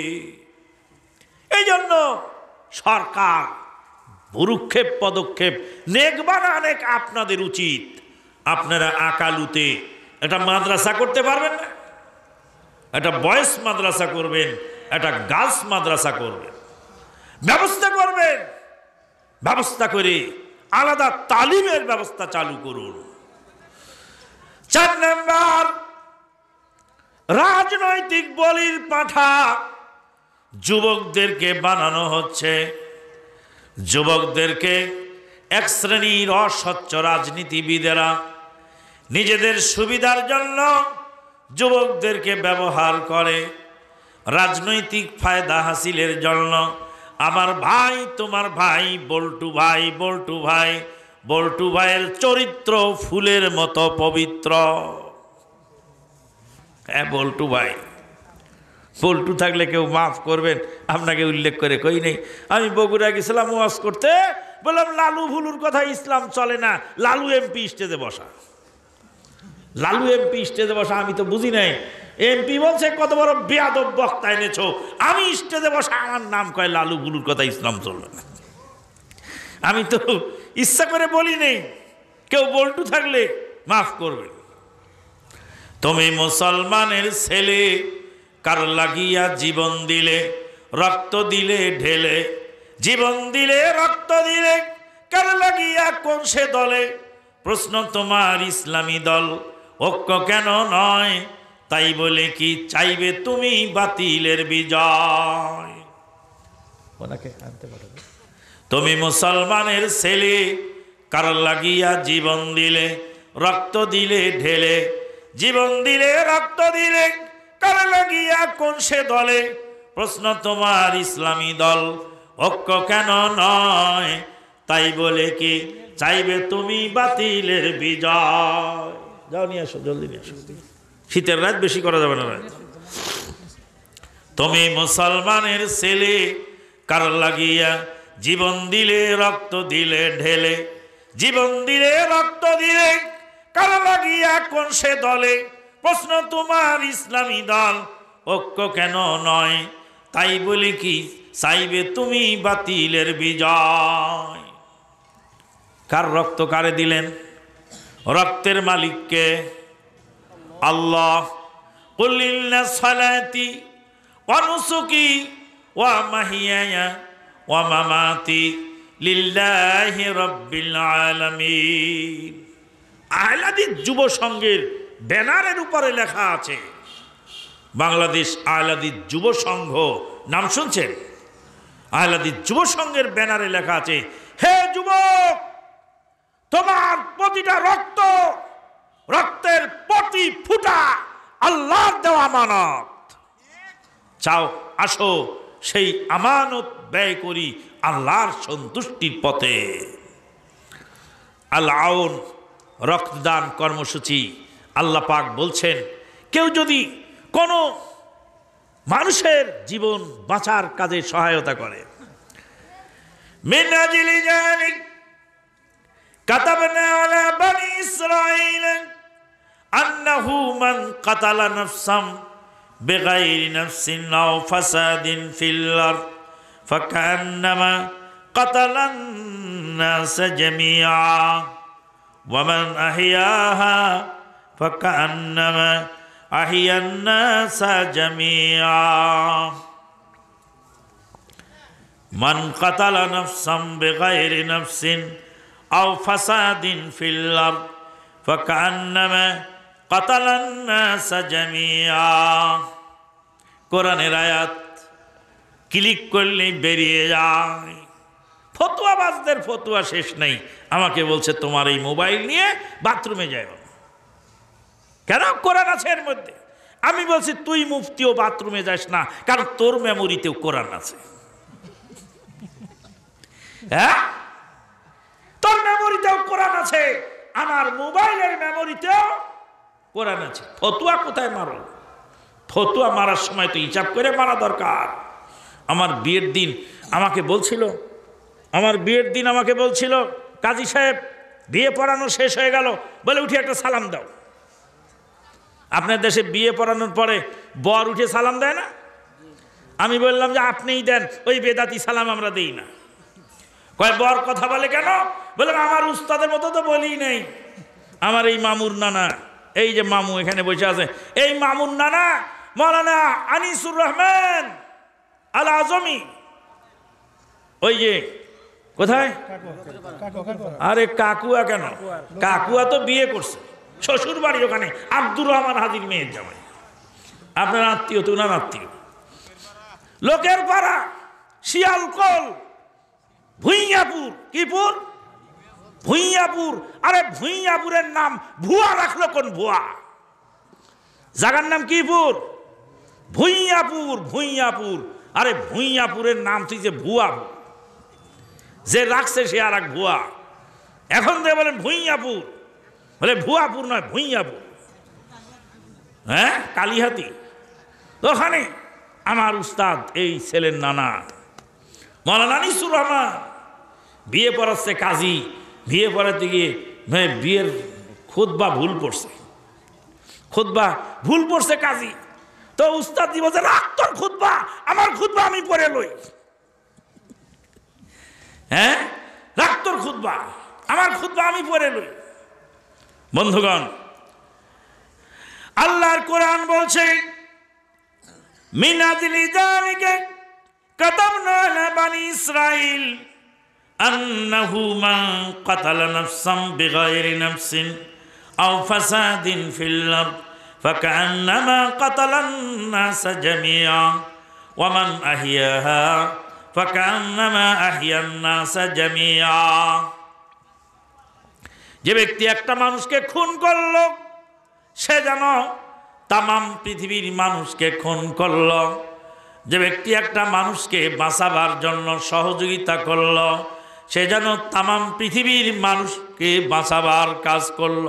এই জন্য সরকার ভুরুক্ষেপ পদক্ষেপ নেকবানা অনেক আপনাদের উচিত। আপনারা আকালুতে একটা মাদ্রাসা করতে পারবেন না? একটা বয়েজ মাদ্রাসা করবেন, একটা গার্লস মাদ্রাসা করবেন, ব্যবস্থা করবেন। ব্যবস্থা করে আলাদা তালিমের ব্যবস্থা চালু করুন। 4 নম্বর, রাজনৈতিক বলির পাঠা যুবকদেরকে বানানো হচ্ছে। যুবকদেরকে এক শ্রেণীর অস্বচ্ছ রাজনীতিবিদেরা নিজেদের সুবিধার জন্য যুবকদেরকে ব্যবহার করে, রাজনৈতিক ফায়দা হাসিলের জন্য। আমার ভাই, তোমার ভাই বল্টু ভাই, বল্টু ভাই, বল্টু ভাইয়ের চরিত্র ফুলের মতো পবিত্র। হ্যাঁ, বল্টু ভাই, বল্টু থাকলে কেউ মাফ করবেন, আপনাকে উল্লেখ করে কই নেই। আমি বগুড়া গেছিলাম ওয়াজ করতে, বললাম লালু ভুলুর কথা ইসলাম চলে না, লালু এমপি স্টেজে বসা। লালু এমপি স্টেজে বসা আমি তো বুঝি নাই। এমপি বলছে কত বড় বেয়াদব বক্তা এনেছো, আমি স্টেজে বসা আমার নাম কয় লালু ভুলুর কথা ইসলাম চলবে না। আমি তো ইচ্ছা করে বলি নেই, কেউ বল্টু থাকলে মাফ করবেন। তুমি মুসলমানের ছেলে, কার লাগিয়া জীবন দিলে, রক্ত দিলে ঢেলে, জীবন দিলে রক্ত দিলে, কার লাগিয়া কোন সে দলে? প্রশ্ন তোমার ইসলামী দল ঐক্য কেন নয়? তাই বলে কি চাইবে তুমি বাতিলের বিজয়? ওনাকে আনতে পারবে। তুমি মুসলমানের ছেলে, কার লাগিয়া জীবন দিলে, রক্ত দিলে ঢেলে, জীবন দিলে রক্ত দিলে, কার লাগিয়া কোন সে দলে? প্রশ্ন তোমার ইসলামী দল ঐক্য কেন নয়? তাই বলে কি চাইবে তুমি বাতিলের বিজয়? যাও নিয়ে আসো, জলদি নিয়ে আসো, শীতের রাত বেশি করা যাবে না। তুমি মুসলমানের ছেলে, কার লাগিয়া জীবন দিলে রক্ত দিলে ঢেলে, জীবন দিলে রক্ত দিলে, কারা লাগিয়া কোন সে দলে, প্রশ্ন তোমার ইসলামী দল, ঐক্য কেন নয় তাই বলি কি চাইবে তুমি বাতিলের বিজয়। কার রক্ত কারে দিলেন? রক্তের মালিককে আল্লাহ। কুল ইন্না সালাতি ওয়া নুসুকি ওয়া মাহিয়ায়া ওয়া মামাতি লিল্লাহি রাব্বিল আলামিন। আহলাদিস যুব সংঘের ব্যানারের উপরে লেখা আছে, বাংলাদেশ আহলাদিস যুব সংঘ, নাম শুনছেন? আহলাদিস যুব সংঘের ব্যানারে লেখা আছে, হে যুবক, তোমার প্রতিটা রক্ত, রক্তের প্রতি ফুটা আল্লাহর দেওয়া আমানত। চাও আসো সেই আমানত ব্যয় করি আল্লাহর সন্তুষ্টির পথে। আল আউন রক্তদান কর্মসূচি, আল্লাহ পাক বলছেন কেউ যদি কোনো মানুষের জীবন বাঁচার কাজে সহায়তা করে, মিন আজলি যালিক কাতাবনা আলা বনি ইসরাঈল আন্নাহু মান কাতালা নাফসাম বিগাইরি নাফসিন আও ফাসাদিন ফিল আরদ ফাকান্নামা কাতালান নাস জামিআ ওয়া মান আহইয়াহা ফাকান্নামা আহইয়ান নাস জামিআ। মান কাতালা নাফসাম বিগাইরি নাফসিন আও ফাসাদিন ফিল আরদ ফাকান্নামা কাতালান নাস জামিআ। কোরআনের আয়াত ক্লিক করলেই বেরিয়ে যায়। ফতোয়াবাজদের ফতোয়া শেষ নেই। আমাকে বলছে তোমার এই মোবাইল নিয়ে বাথরুমে যাও কেন? কোরআন আছে এর মধ্যে। আমি বলছি তুই মুফতিও বাথরুমে যাস না, কারণ তোর মেমোরিতেও কোরআন আছে। হ্যাঁ, তোর মেমোরিতেও কোরআন আছে, আমার মোবাইলের মেমোরিতেও কোরআন আছে। ফতুয়া কোথায় মারো? ফতুয়া মারার সময় তো হিসাব করে মারা দরকার। আমার বিয়ের দিন আমাকে বলছিল কাজী সাহেব, বিয়ে পড়ানো শেষ হয়ে গেল, বলে উঠে একটা সালাম দাও। আপনার দেশে বিয়ে পড়ানোর পরে বর উঠে সালাম দেয় না? আমি বললাম যে আপনিই দেন, ওই বেদাতি সালাম আমরা দিই না। কয় বর কথা বলে কেন? বললাম আমার উস্তাদের মতো তো বলি নেই। আমার এই মামুর নানা, এই যে মামু এখানে বসে আছে, এই মামুর নানা মৌলানা আনিসুর রহমান আল আজমি, ওই যে কোথায়, আরে কাকুয়া কেন, কাকুয়া তো বিয়ে করছে, শ্বশুর বাড়ি ওখানে, আব্দুর রহমান হাজির মেয়ের জামাই। আপনার আত্মীয় তো উনার আত্মীয়। লোকের পাড়া শিয়ালকোল ভুইয়াপুর, কিপুর ভুইয়াপুর। আরে ভুইয়াপুরের নাম ভুয়া রাখলো কোন ভুয়া? জায়গার নাম কিপুর, ভুইয়াপুর। ভুইয়াপুর, আরে ভুইয়াপুরের নাম তুই যে ভুয়া, যে রাখছে সে আর এক ভুয়া। এখন তো বলেন ভুইয়াপুর, বলে ভুয়াপুর নয় ভুইয়াপুর। হ্যাঁ, কালীহাতি। ওখানে আমার উস্তাদ এই ছেলের নানা মৌলানা আনিসুর রহমান বিয়ে পড়াচ্ছে কাজী। বিয়ে পড়াতে গিয়ে বিয়ের খুতবা ভুল পড়ছে কাজী। তো উস্তাদ দিব যে রাখ তোর খুতবা, আমার খুতবা আমি পড়ে লই। হ্যাঁ, রাখ তোর খুতবা, আমার খুতবা আমি পড়ে লই। বন্ধুগণ, আল্লাহর কোরআন বলছে মিন আজলি যালিকা কাতাবনা আলা বনি ইসরাঈল আন্নাহু মান কাতালা নাফসান বিগাইরি নাফসিন আও ফাসাদিন ফিল আরদ ফাকান্নামা কাতালান নাস জামিআ ওয়া মান আহইয়াহা ফাকান্নামা আহইয়ান নাস জামিআ। যে ব্যক্তি একটা মানুষকে খুন করলো, সে যেন তামাম পৃথিবীর মানুষকে খুন করল। যে ব্যক্তি একটা মানুষকে বাঁচাবার জন্য সহযোগিতা করল, সে যেন তামাম পৃথিবীর মানুষকে বাঁচাবার কাজ করল।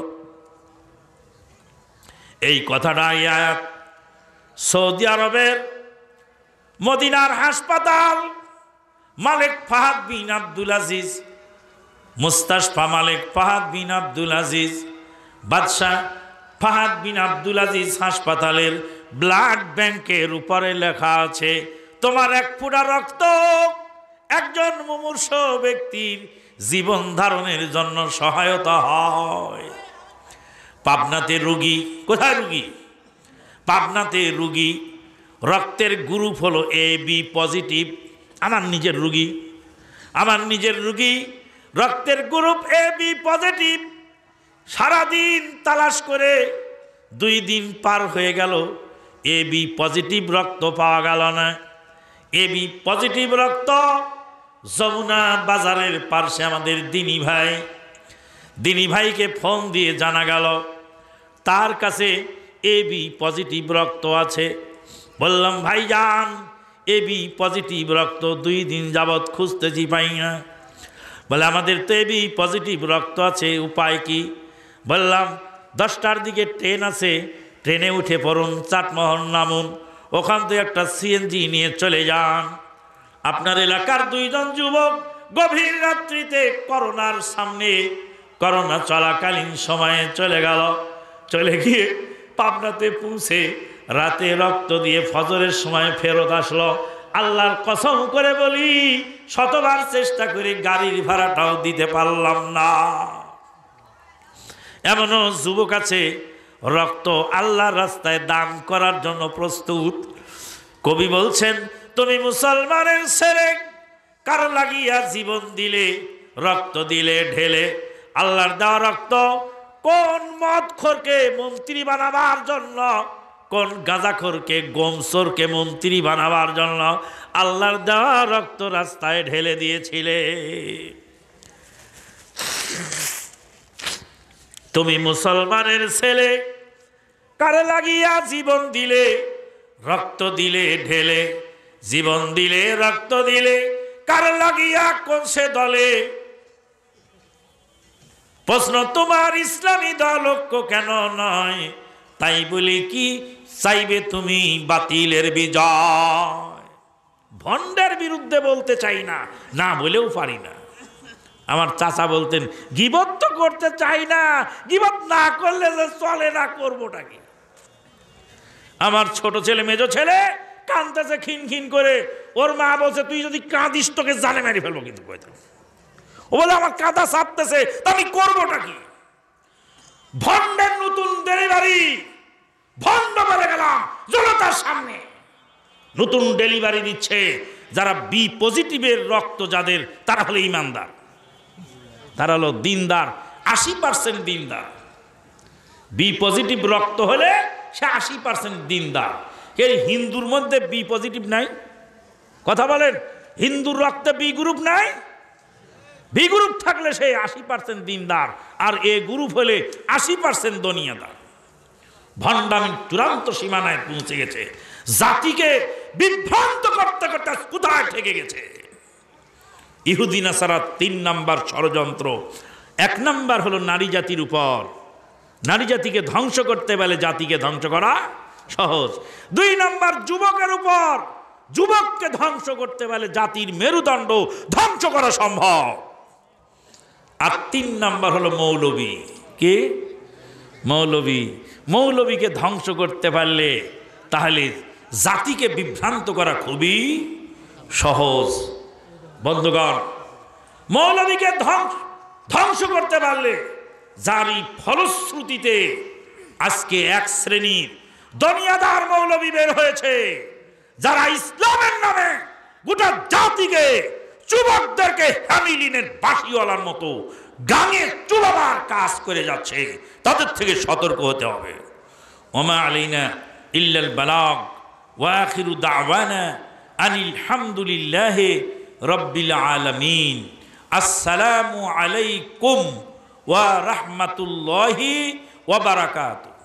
এই কথাটা আয়াত সৌদি আরবের মদিনার হাসপাতাল মালিক ফাহাদ বিন আব্দুল আজিজ, মুস্তাশফা মালিক ফাহাদ বিন আব্দুল আজিজ বাদশাহ ফাহাদ বিন আব্দুল আজিজ হাসপাতালের ব্লাড ব্যাংকের উপরে লেখা আছে, তোমার এক ফোঁটা রক্ত একজন মুমূর্ষ ব্যক্তির জীবন ধারণের জন্য সহায়তা হয়। পাবনাতে রোগী, কোথায় রোগী? পাবনাতে রোগী, রক্তের গ্রুপ হলো AB পজিটিভ। আমার নিজের রোগী, রক্তের গ্রুপ AB পজিটিভ। সারাদিন তালাশ করে 2 দিন পার হয়ে গেল, AB পজিটিভ রক্ত পাওয়া গেল না। AB পজিটিভ রক্ত যমুনা বাজারের পাশে আমাদের দিনী ভাইকে ফোন দিয়ে জানা গেল তার কাছে AB পজিটিভ রক্ত আছে। বললাম ভাইজান, AB পজিটিভ রক্ত 2 দিন যাবৎ খুঁজতেছি, পাই না। বলে আমাদের তো AB পজিটিভ রক্ত আছে, উপায় কি? বললাম 10টার দিকে ট্রেন আছে, ট্রেনে উঠে পড়ুন, চাটমোহর নামুন, ওখান থেকে একটা CNG নিয়ে চলে যান। আপনার এলাকার 2 জন যুবক গভীর রাত্রিতে করোনার সামনে, করোনা চলাকালীন সময়ে চলে গিয়ে পাবনাতে পৌঁছে রাতে রক্ত দিয়ে ফজরের সময় ফেরত আসলো। আল্লাহর কসম করে বলি, শতবার চেষ্টা করে গাড়ির ভাড়াটাও দিতে পারলাম না। এমনও যুবক আছে রক্ত আল্লাহর রাস্তায় দান করার জন্য প্রস্তুত। কবি বলছেন, তুমি মুসলমানের ছেলে, কার লাগিয়া জীবন দিলে, রক্ত দিলে ঢেলে। আল্লাহর দেওয়া রক্ত কোন মদখোরকে মন্ত্রী বানাবার জন্য, কোন গাঁজাখোরকে গোমসোরকে মন্ত্রী বানাবার জন্য আল্লাহর দেওয়া রক্ত রাস্তায় ঢেলে দিয়েছিলে। তুমি মুসলমানের ছেলে, কারে লাগিয়া জীবন দিলে, রক্ত দিলে ঢেলে। জীবন দিলে, রক্ত দিলে, কারে লাগিয়া কোন সে দলে। প্রশ্ন, তোমার ইসলামী দল ঐক্য কেন নয়? তাই বলি কি চাইবে তুমি বাতিলের বিজয়? ভণ্ডের বিরুদ্ধে বলতে চাই না, না বলেও পারি না। আমার চাচা বলতেন, গীবত তো করতে চাই না, গীবত না করলে যে চলে না, করবোটা কি? আমার ছোট ছেলে, মেজো ছেলে কাঁদতেছে খিনখিন করে, ওর মা বলছে তুই যদি কাঁদিস তোকে জানে মেরে ফেলবো। কিন্তু ও বলে আমার কাঁদা চাপতেছে, তা আমি করবোটা কি? ভণ্ডের নতুন ডেলিভারি, ভণ্ড বলে গেলাম জনতার সামনে। নতুন ডেলিভারি দিচ্ছে যারা বি পজিটিভের রক্ত যাদের, তারা হলো ইমানদার, তারা হলো দিনদার, 80% দিনদার। বি পজিটিভ রক্ত হলে সে 80% দিনদার। এই হিন্দুর মধ্যে বি পজিটিভ নাই? কথা বলেন, হিন্দুর রক্তে বি গ্রুপ নাই? বি গ্রুপ থাকলে সে 80% দিনদার, আর এ গ্রুপ হলে 80% দুনিয়াদার। ভণ্ডামি চূড়ান্ত সীমানায় পৌঁছে গেছে, জাতিকে বিভ্রান্ত করতে করতে কোথায় ঠেকে গেছে। ইহুদি নাসারা 3 নাম্বার ষড়যন্ত্র। 1 নাম্বার হলো নারী জাতির উপর। নারী জাতিকে ধ্বংস করতে পারলে জাতিকে ধ্বংস করা সহজ। 2 নাম্বার যুবকের উপর। যুবককে ধ্বংস করতে পারলে জাতির মেরুদণ্ড ধ্বংস করা সম্ভব। আর 3 নাম্বার হলো মৌলবী। কি? মৌলবীকে ধ্বংস করতে পারলে তাহলে জাতিকে বিভ্রান্ত করা খুবই সহজ। বন্ধুগণ, মৌলবীকে ধ্বংস করতে পারলে, যারই ফলশ্রুতিতে আজকে এক শ্রেণীর দুনিয়াদার মৌলবী বের হয়েছে, যারা ইসলামের নামে গোটা জাতিকে, যুবকদেরকে হ্যামিলিনের বাঁশিওয়ালার মতো গাঙে চুলাবার কাজ করে যাচ্ছে, তাদের থেকে সতর্ক হতে হবে। ওমা আলাইনা ইল্লাল বালাগ ওয়া আখিরু দাওয়ানা আনিল হামদুলিল্লাহি রাব্বিল আলামিন। আসসালামু আলাইকুম ওয়া রাহমাতুল্লাহি ওয়া বারাকাতুহু।